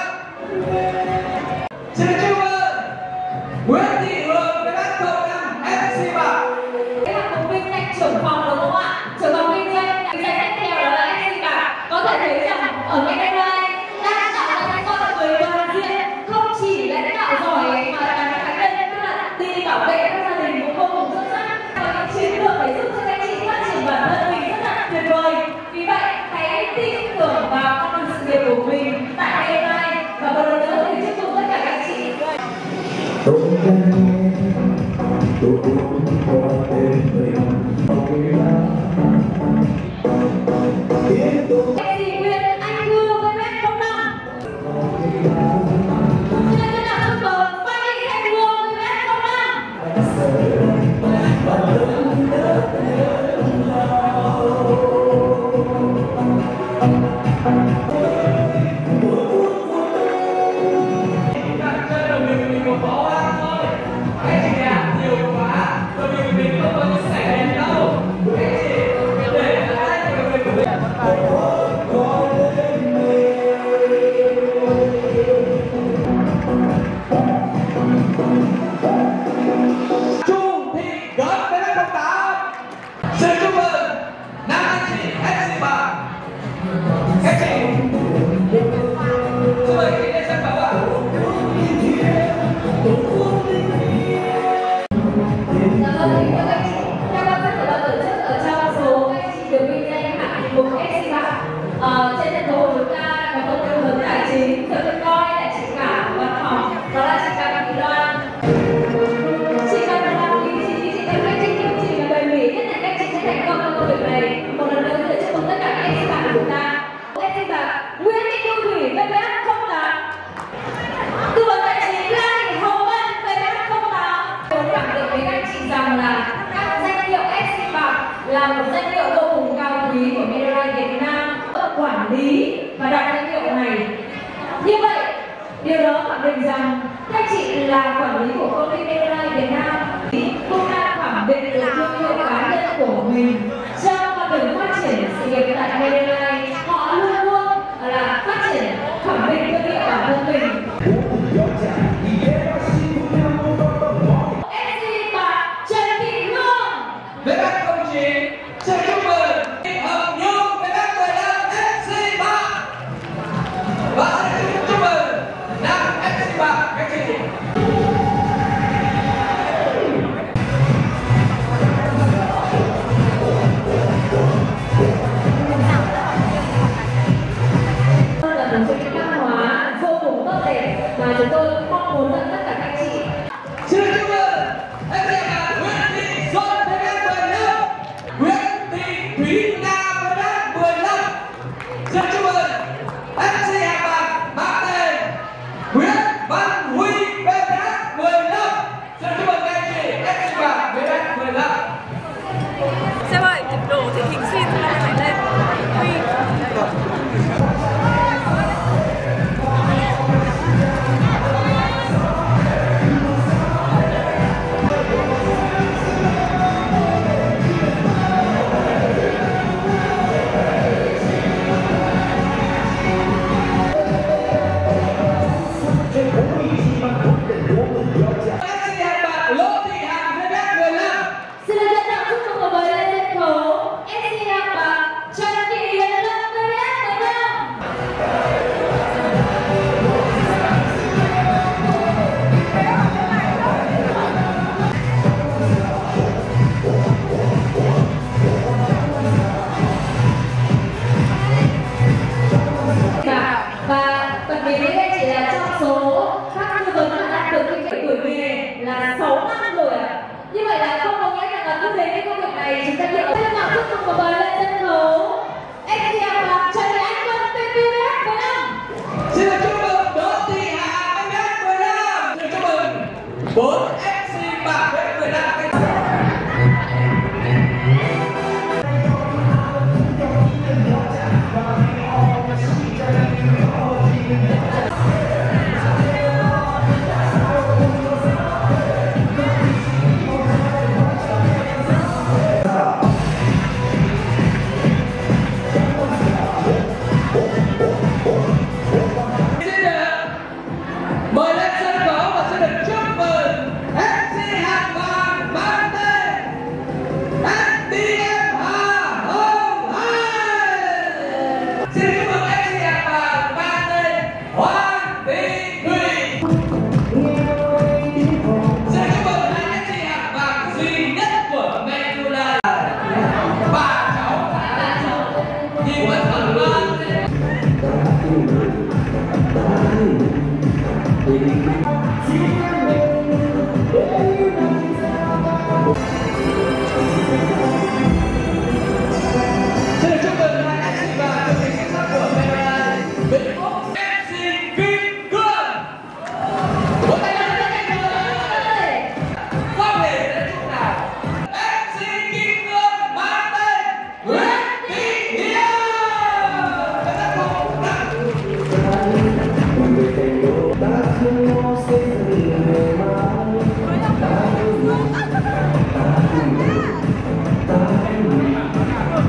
Xin chúc mừng Nguyễn Thị Hương với ép không năm ép xê Bạc. Cái hạng mục vinh danh trưởng phòng đúng không ạ? Trưởng phòng vinh danh vinh danh tiếp theo đó là ép xê Bạc. Có thể thấy rằng ở ngay đây đang tạo ra những con người toàn diện, không chỉ lãnh đạo giỏi mà là những cá nhân tức là đi bảo vệ các gia đình cũng vô cùng xuất sắc, có những chiến lược để giúp cho các chị phát triển bản thân mình rất là tuyệt vời. Vì vậy hãy tin tưởng vào con đường sự nghiệp của mình tại đây và một lần nữa thì chúc mừng tất cả các chị. ép xê Nguyễn Anh Thư với ép không năm. Xin được trân trọng chúc mừng Phan Thị Thanh Hương với ép không năm. Đặt chân của mình mình một bó hoa thôi. Các chị ạ, nhiều quá. Bởi vì mình không có những sẻ đèn đâu. Các chị để lại cho mình của mình. Chu Thị Gớt với ép không tám. Xin chúc mừng năm anh chị ép xê Bạc. Các chị xin mời các chị lên sân khấu ạ. Dạ vâng, kính thưa các chị, theo ban giám khảo ban tổ chức ở trong số các chị được vinh danh hạng mục ép xê Bạc, ờ, trên sân khấu của chúng ta có một tư vấn tài chính được được coi là chị cả văn phòng, đó là chị Cao Thị Loan. Chị Cao Thị Loan thì chị chị theo cách chị kiên trì và bền bỉ, nhất là các chị sẽ thành công trong công việc này. Một lần nữa xin chúc mừng tất cả các ép xê Bạc của chúng ta. ép xê Bạc Nguyễn Thị Thu Thủy với ép không tám. Tư vấn tài chính Lan Hồng Vân với ép không tám. Tôi khẳng định với các chị rằng là các danh hiệu ép xê Bạc là một danh hiệu vô cùng cao quý của Medialine Việt Nam, quản lý và đạt danh hiệu này. Như vậy, điều đó khẳng định rằng các chị là quản lý của công ty Medialine Việt Nam cũng đã khẳng định được thương hiệu cá nhân của mình trong con đường phát triển sự nghiệp tại Medialine. Họ luôn luôn là phát triển, khẳng định thương hiệu bản thân mình. ép xê Bạc Trần Thị Hương với ép không chín. Xin chúc mừng Thị Hồng Nhung với ép mười lăm ép xê Bạc. Và xin chúc mừng năm ép xê Bạc các chị.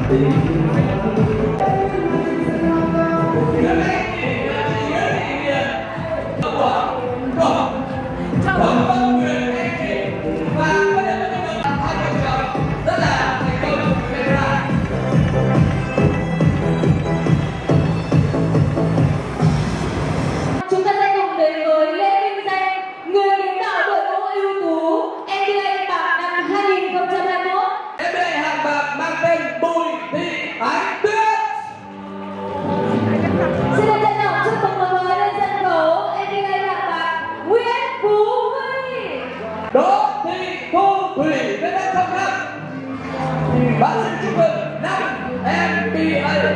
Bác sĩ chúc mừng năm em pê a.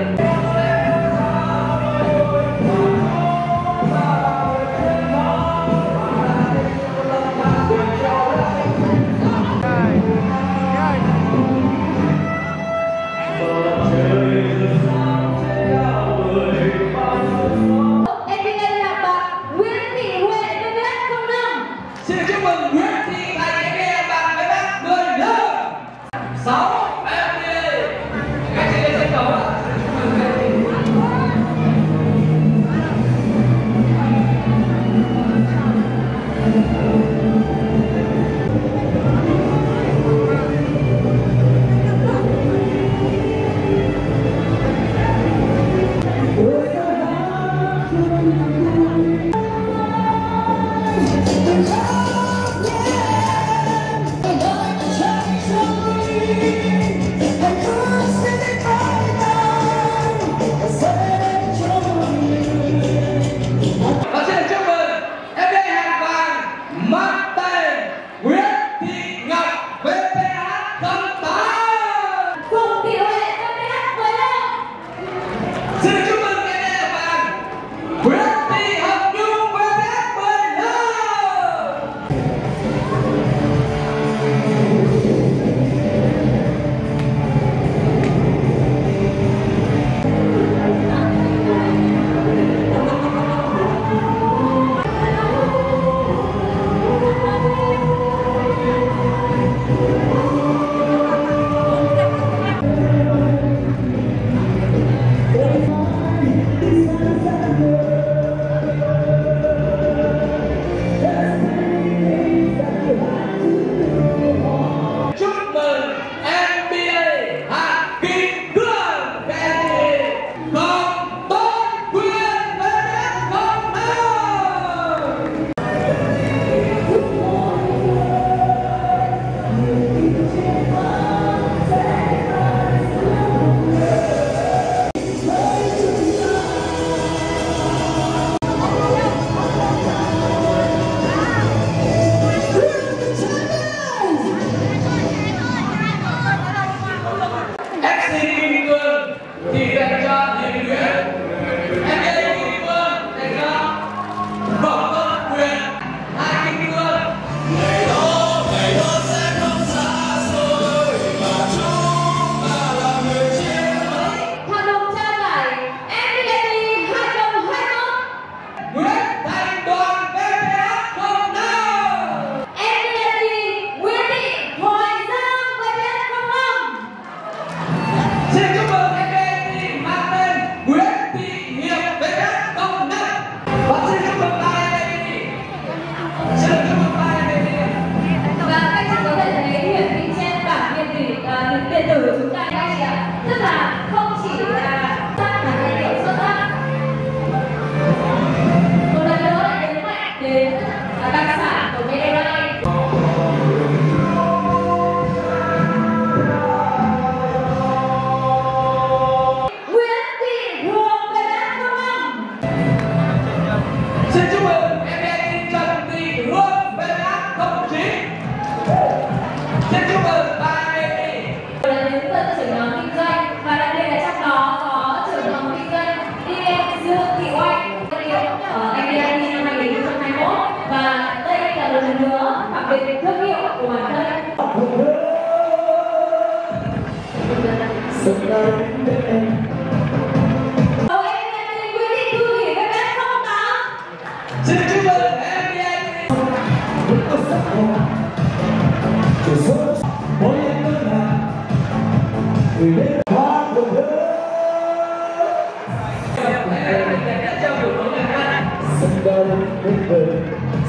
Voy a cantar,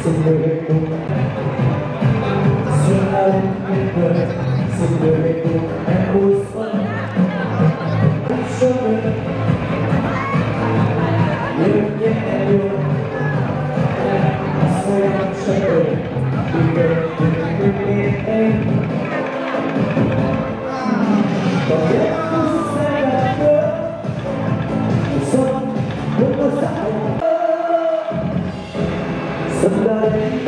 Xin người về cùng xuân ơi em cười, xin người về cùng em vui xuân xuân ơi yêu nhé em yêu sao em xuân ơi đi về cùng em em còn biết tôi sẽ gặp gỡ xuân cũng có dạo xuân đây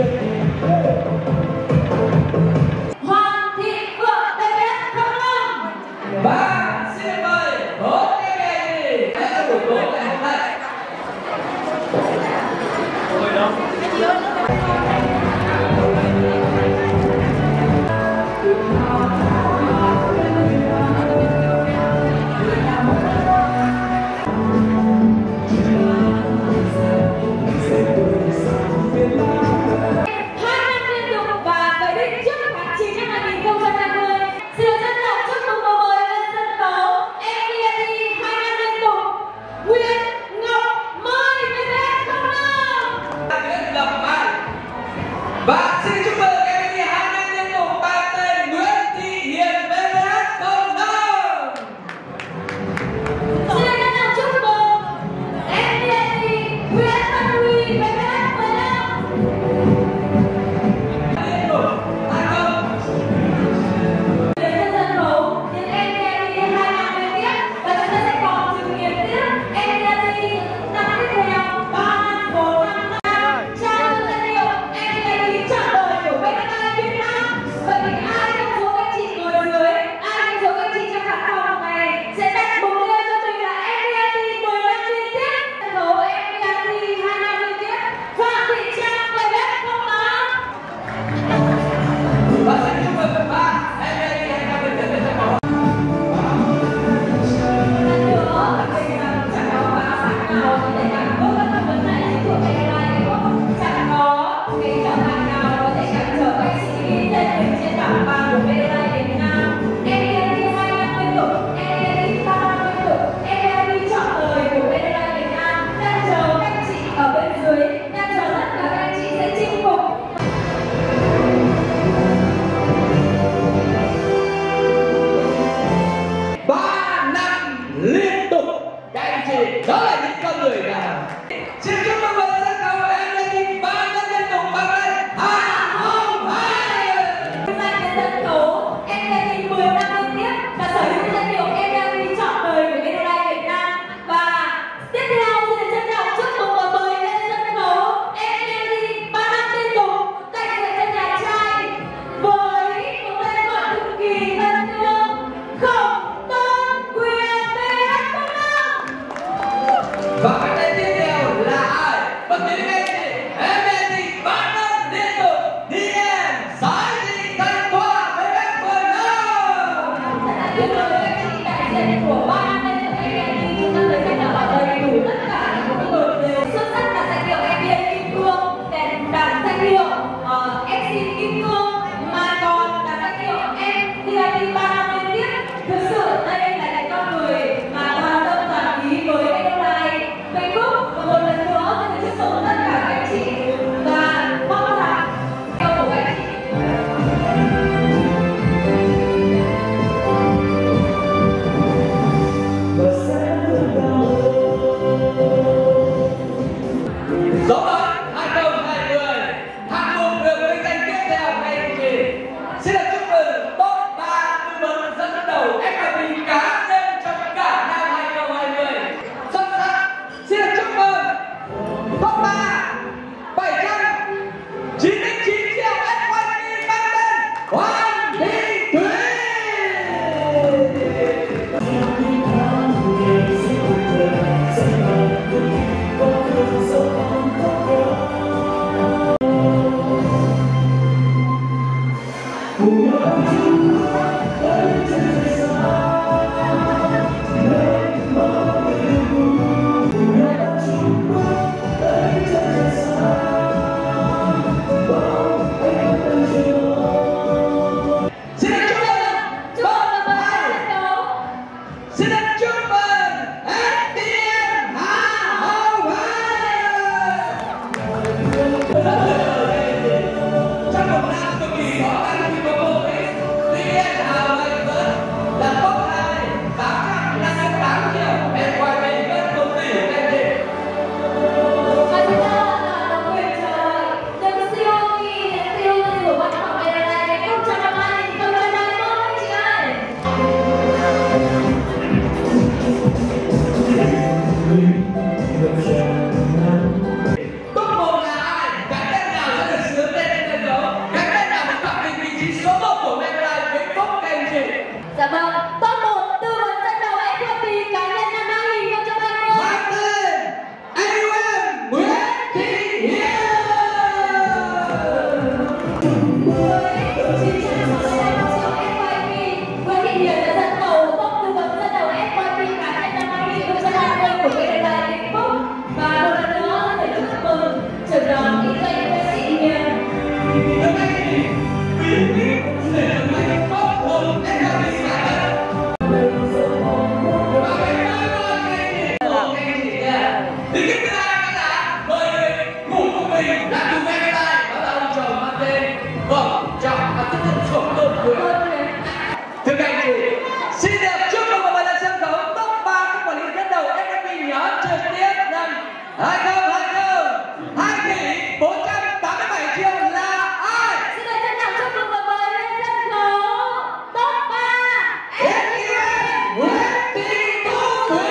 Dạ vâng, top một tư vấn dẫn đầu ép pê tê cá nhân năm hai nghìn không trăm hai mươi. Mang tên a u em Nguyễn Thị Hiền. Với chín trăm sáu mươi lăm triệu ép vê pê, Nguyễn Thị Hiền đã dẫn đầu top tư vấn dẫn đầu ép vê pê cá nhân năm hai nghìn không trăm hai mươi của Canada Vĩnh Phúc. Và một lần nữa để chúc mừng trưởng đoàn kinh doanh Nguyễn Thị Hiền. Hôm nay thì bí kíp để đồng hành tốt hơn ép vê pê cả đất. Và ngày mai mai ngày thì một ngày thì bí kíp thứ hai đó là mời người ngủ của mình đã cùng em đây, đó là ông chồng mang tên Vâng Trọng và tất nhiên chồng đơn quyền. Thưa các anh chị, xin được chúc mừng và mời lên sân khấu top ba các quản lý dẫn đầu ép vê pê nhóm trực tiếp năm hai không hai không hai tỷ bốn trăm tám mươi bảy triệu là ai? Xin được trân trọng chúc mừng và mời lên sân khấu top ba ép vê em Nguyễn Thị Tú Thủy.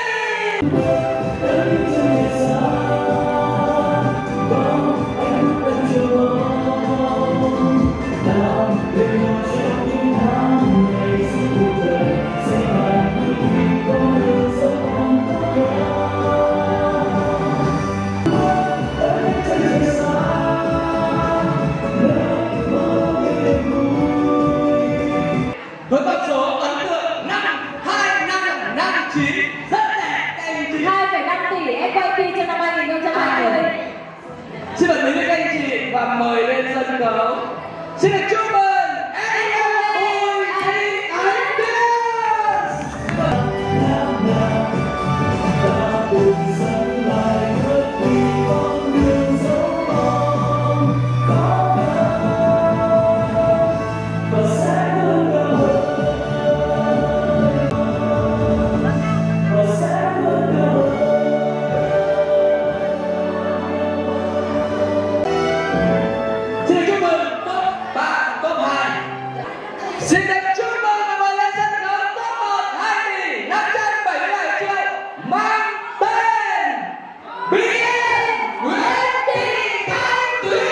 Với con số ấn tượng năm hai năm năm chín rất đẹp các anh chị. hai phẩy năm tỷ ép vê pê cho năm hai nghìn không trăm hai mươi. Xin mời quý vị các anh chị và mời lên sân khấu. Xin được chúc mừng em Bùi Thị Ánh Tuyết. Xin được chúc mừng top ba, top hai. Xin được chúc mừng và mời lên sân khấu top một hai tỷ năm trăm bảy mươi bảy triệu mang tên Bí Yên Nguyễn Thị Thanh Thủy.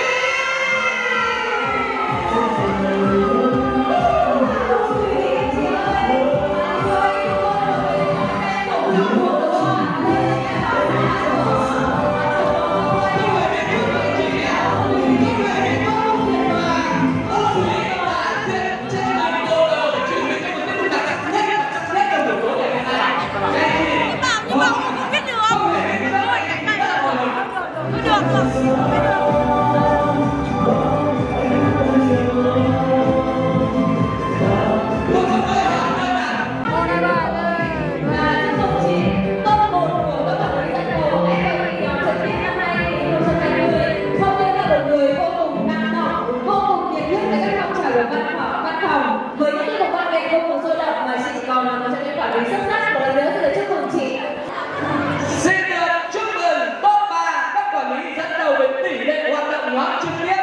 Với những tiết mục văn nghệ vô cùng sôi động mà chị còn là một trong những quản lý xuất sắc, một lần nữa xin được chúc mừng chị. Xin được chúc mừng top ba các quản lý dẫn đầu về tỷ lệ hoạt động nhóm trực tiếp.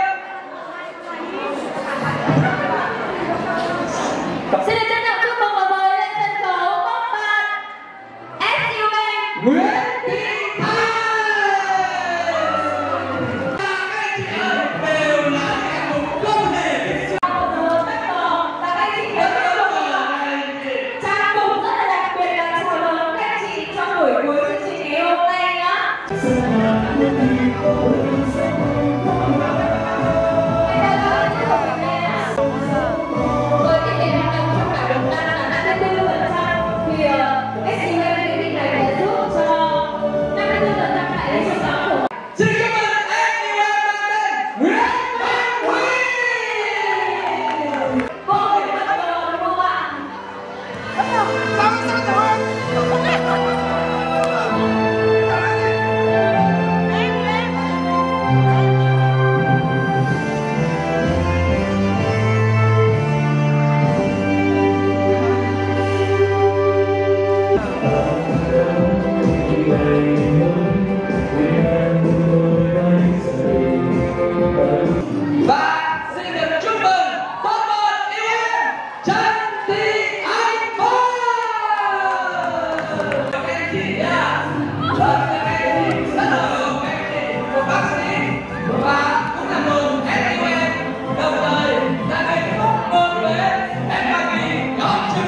Xin được trân trọng chúc mừng và mời lên sân khấu top ba ét u em Nguyễn Thị Thanh. Các anh chị ơi, đều là các mục không hề trang phục rất là đặc biệt là chào đón các chị trong buổi cuối chương trình ngày hôm nay nhá. Với tỷ lệ hoạt động trong cả Việt Nam là năm mươi tư phần trăm thì ét u em quyết định này đã giúp cho năm mươi tư phần trăm đại lý trưởng nhóm của xin chúc mừng em yêu em mang tên Nguyễn Văn Huy. vô cùng bất ngờ đúng không ạ? Và xin được chúc mừng top một yêu em Trần Thị Anh Phương. Các anh chị nhá. Vâng, các anh chị rất là mừng các anh chị, một bác sĩ và cũng là mừng em yêu em, đồng thời là hạnh phúc mừng với em và nhóm trực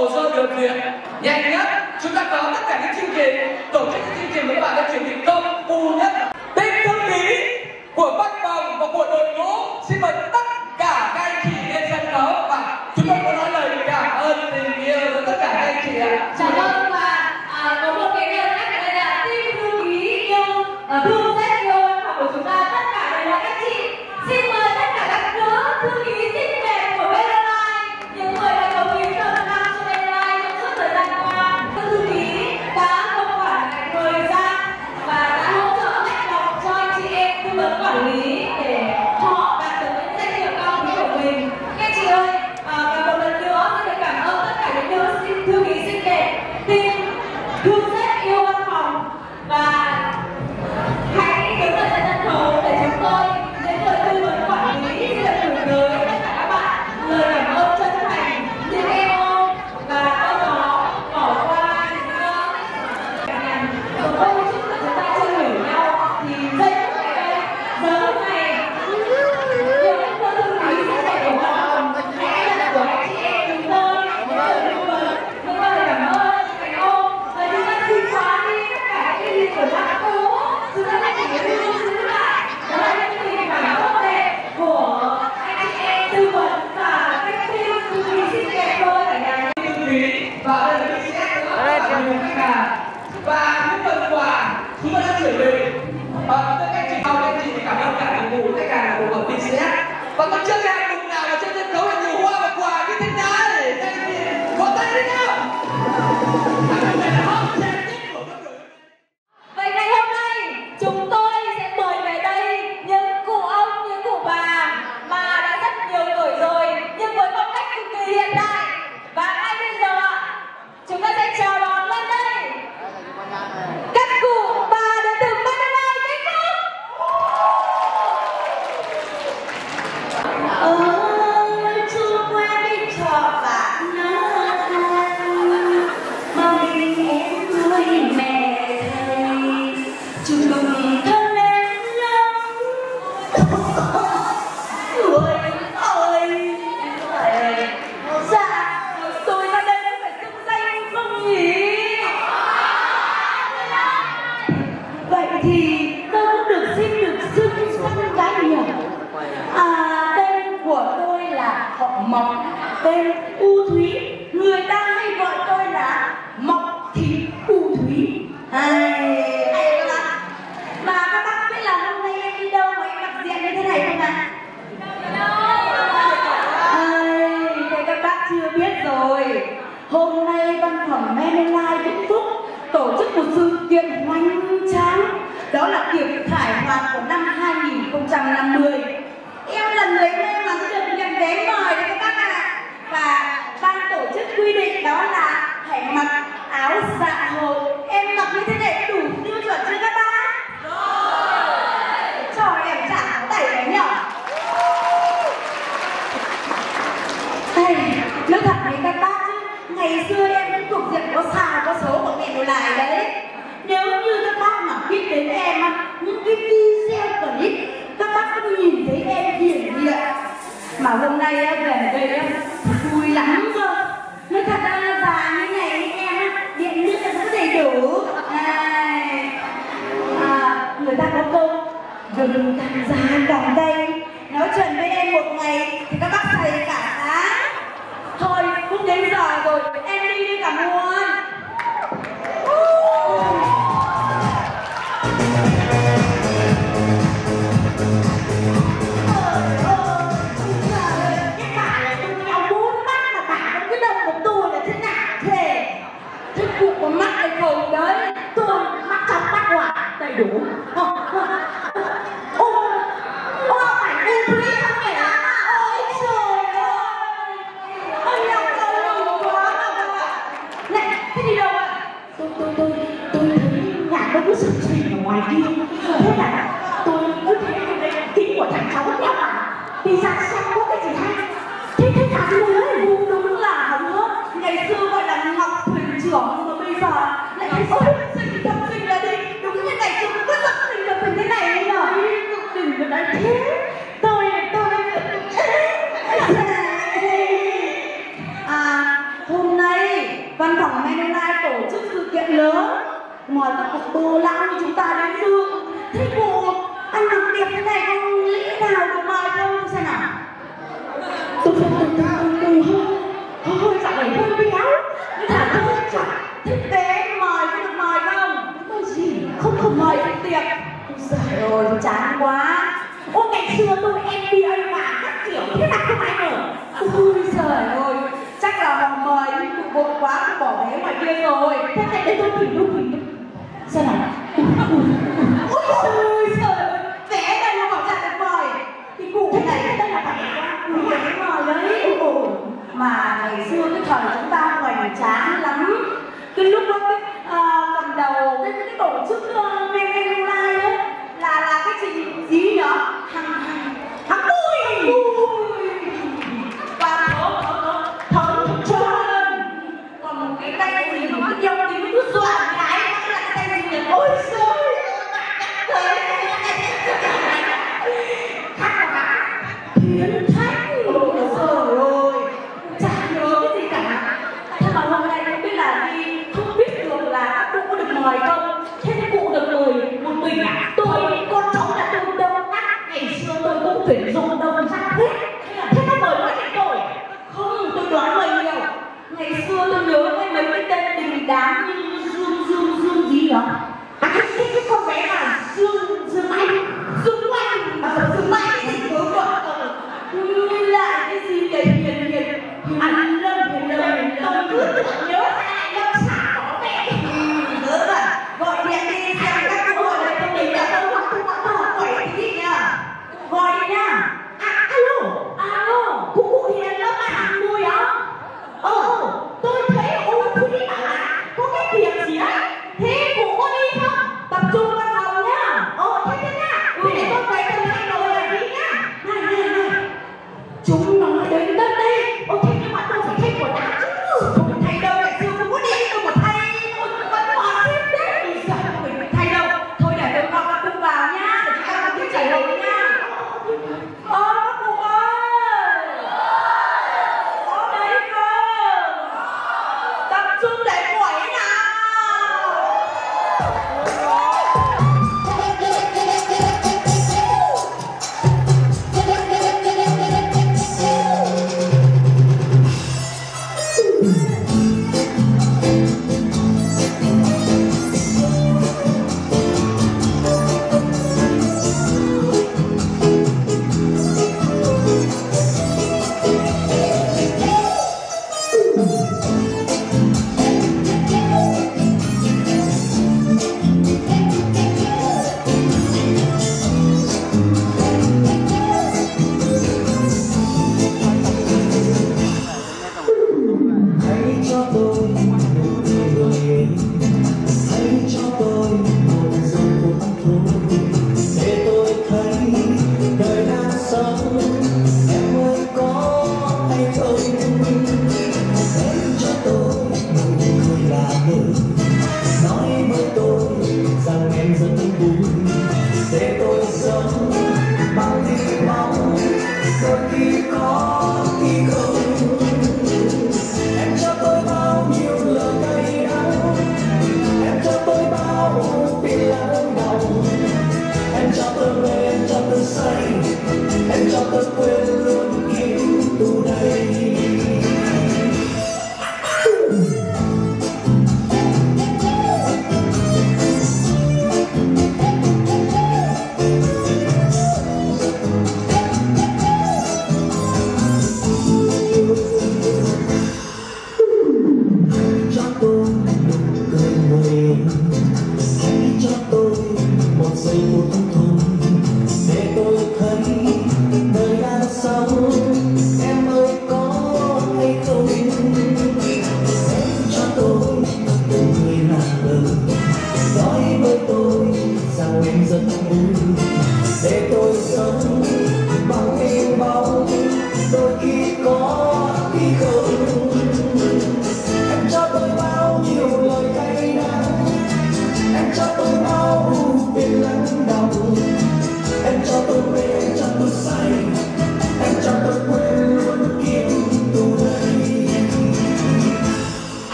hồ sơ được duyệt nhanh nhất. Chúng ta có tất cả những chương trình, tổ chức những chương trình với các bạn đã chuẩn bị công phu nhất. Tên thư ký của văn phòng và của đội ngũ xin mời tất cả các anh chị lên sân khấu và chúng tôi có nói lời cảm ơn tình yêu của tất cả các anh chị ạ. Chào ơn và à, có một cái điều nhắc ở đây là team thư ký yêu à, thương rất yêu văn phòng của chúng ta, tất cả đều là các chị. Xin mời tất cả các đứa thư ký xinh đẹp của Beeline, những người đã cống hiến cho năm cho Beeline trong suốt thời gian qua. Các thư ký đã không quản ngại thời gian và đã hỗ trợ hết lòng cho anh chị em tư vấn quản lý để họ đạt được những danh hiệu cao quý của mình. Các chị ơi, à, và một lần nữa xin được cảm ơn tất cả những đứa thư ký xinh đẹp, team thương rất yêu văn phòng và hãy đứng ở trên sân khấu để chúng tôi những người tư vấn quản lý xin được gửi tới tất cả các bạn lời cảm ơn chân thành những em ôm và sau đó bỏ qua những cảm nhận của đôi chút mà chúng ta chưa hiểu nhau thì giây phút này đây giờ lúc này nhiều những cô thư ký xinh đẹp của văn phòng hãy là của anh chị em chúng tôi những lời tư vấn những lời cảm ơn những ôm và chúng ta suy xóa đi tất cả những gì của các cô. Chúng ta hãy chỉ lưu giữ lại đó là những tình cảm tốt đẹp của anh chị em tư vấn và các team thư ký xinh đẹp thôi cả nhà. Thư ký và đây là cái set nữa là nhiều khách hàng và những phần quà chúng tôi đã chuẩn bị. Và tất cả anh chị sau anh chị cảm ơn cả đội ngũ khách hàng của pê xê ét và có chưa hạng mục nào ở trên sân khấu là nhiều hoa và quà như thế này để anh chị có tay đi nào. Vậy ngày hôm nay chúng tôi sẽ mời về đây những cụ ông, những cụ bà mà đã rất nhiều tuổi rồi nhưng với phong cách cực kỳ hiện đại. Và ngay bây giờ chúng ta sẽ chào đón lên đây các cụ bà đến từ Beeline Bến Cốc. Ôi chú quay cho bạn nói mời em nuôi mẹ thầy chúng đừng thân em lắm. Ôi ôi ôi dạ tôi ra đây có phải xưng danh không nhỉ? Vậy thì tôi cũng được xin được xưng xưng cái nhiều. À, tên của tôi là họ Mộc, tên U Thúy, người ta hay gọi tôi là Mộc Thị U Thúy. Hay hay các bác. Mà các bác biết là hôm nay em đi đâu mà em mặc diện như thế này không ạ? Ai, thế các bác chưa biết rồi. Hôm nay văn phòng Beeline Vĩnh Phúc tổ chức một sự kiện hoành tráng, đó là kiểm thải hoạt của năm hai nghìn không trăm năm mươi. Em là người may mắn được nhận vé mời đấy các bác ạ. Và ban tổ chức quy định đó là phải mặc áo dạ hội. Em mặc như thế này đủ tiêu chuẩn chưa các bác? Rồi. Trời em chả có tẩy đấy nhở. Đây, nói thật với các bác chứ, ngày xưa em cũng thuộc diện có xà có số của mẹ đồ lại đấy. Nếu như các bác mà biết đến em á, những cái video clip các bác cũng nhìn thấy em hiển hiện. Mà hôm nay á, về đây em vui lắm cơ. Nói thật ra là già như này em á, điện nước là rất đầy đủ. Này, à, người ta có câu gừng càng già càng cay. Nói chuyện với em một ngày thì các bác thầy cả tháng. Thôi cũng đến giờ rồi, em đi đi cả luôn. Có mắt hay không đấy, tôi mắt trong mắt ngoài đầy đủ. Ô, ô, phải U Thúy không phải à? Ôi trời ơi, ôi lòng đau lòng quá mà các bạn. Này, thế đi đâu ạ? Tôi, tôi, tôi, tôi thấy nhà tôi cứ sụp sùi ở ngoài kia. Thế là tôi cứ thấy cái kính của thằng cháu đeo vào. Đi ra xem có cái gì hay. Thế thế nào luôn đấy, đúng là hỏng hết. Ngày xưa gọi là Ngọc Thuyền trưởng mà bây giờ lại thấy ôi xinh thật xinh là đi. Đúng như ngày xưa cứ giật mình được mình thế này ấy nhờ. Đừng có nói thế. Tôi tôi à, hôm nay mời các cục bồ lão như chúng ta đến dự. Thế cụ ăn mặc đẹp thế này không nghĩ nào được mời không xem nào? Tôi tôi tôi tôi tôi hơi hơi dạo này hơi béo, nhưng thả tôi chẳng Thực tế mời có được mời không? có gì. Không không mời cái tiệc. Ôi giời ơi, chán quá. Ôi ngày xưa tôi em đi ăn vạ các kiểu thế nào không ai mở. Ôi giời ơi, chắc là họ mời nhưng tụ vội quá tôi bỏ vé ngoài kia rồi. Thế này để tôi tìm lúc tìm lúc. Xem nào. Ôi trời ơi, vé đây mà bỏ ra được mời. Thì cụ thế này đây là phải quá. Mời cái mời đấy. Ồ, mà ngày xưa cái thời chúng ta hoành tráng lắm. Cái lúc đó cái uh, cầm đầu cái cái tổ chức uh, Menelai ấy là là cái gì gì nhở? Hằng hằng hằng bui hằng bui và thở thở thở thở trơn. Còn một cái tay gì mà cứ dông thì cứ dọa gái nó là cái tay gì nhỉ? Ôi trời Thiên Thánh. Ôi trời ơi, chẳng nhớ cái gì cả. Thế mà hôm nay không biết là đi, không biết được là các cụ có được mời không. Thế các cụ được mời một mình à? Tôi con cháu là tôi đông ngắt. Ngày xưa tôi cũng tuyển dụng đông ra hết. Thế nó mời mấy cái tôi? Không, tôi đoán mời nhiều. Ngày xưa tôi nhớ cái mấy cái tên đình đám như Dương Dương Dương gì đó. À cái, cái, cái con bé là Dương Dương Anh Dương Anh. À Dương Anh cái gì nữa cơ. Như là cái gì để hiền hiền anh lâm hiền lâm hiền lâm. Tôi cứ tưởng nhớ lại lâm xả có mẹ. Nhớ rồi, gọi điện đi xem các cụ gọi là mình đã đâu hoặc tôi gọi tôi hỏi cái gì nhá. Gọi đi nha. À alo, alo, cụ cụ hiền lắm à, mùi hả? Ờ, tôi thấy ôi tôi đi bảo là có cái việc gì đấy. Thế cụ có đi không? Tập trung văn phòng nhá. Ờ, thế thế nhá. Ừ, để tôi quay tôi thay đồ là đi nhá. Này, này, này. Chúng nó đến đất đây. Ôi thế nhưng mà tôi phải thay quần áo chứ. Tôi phải thay đâu lại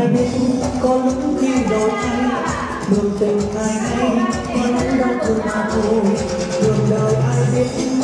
ai biết có lúc khi đôi tay đường tình ai hay có những đau thương mà thôi đường đời ai biết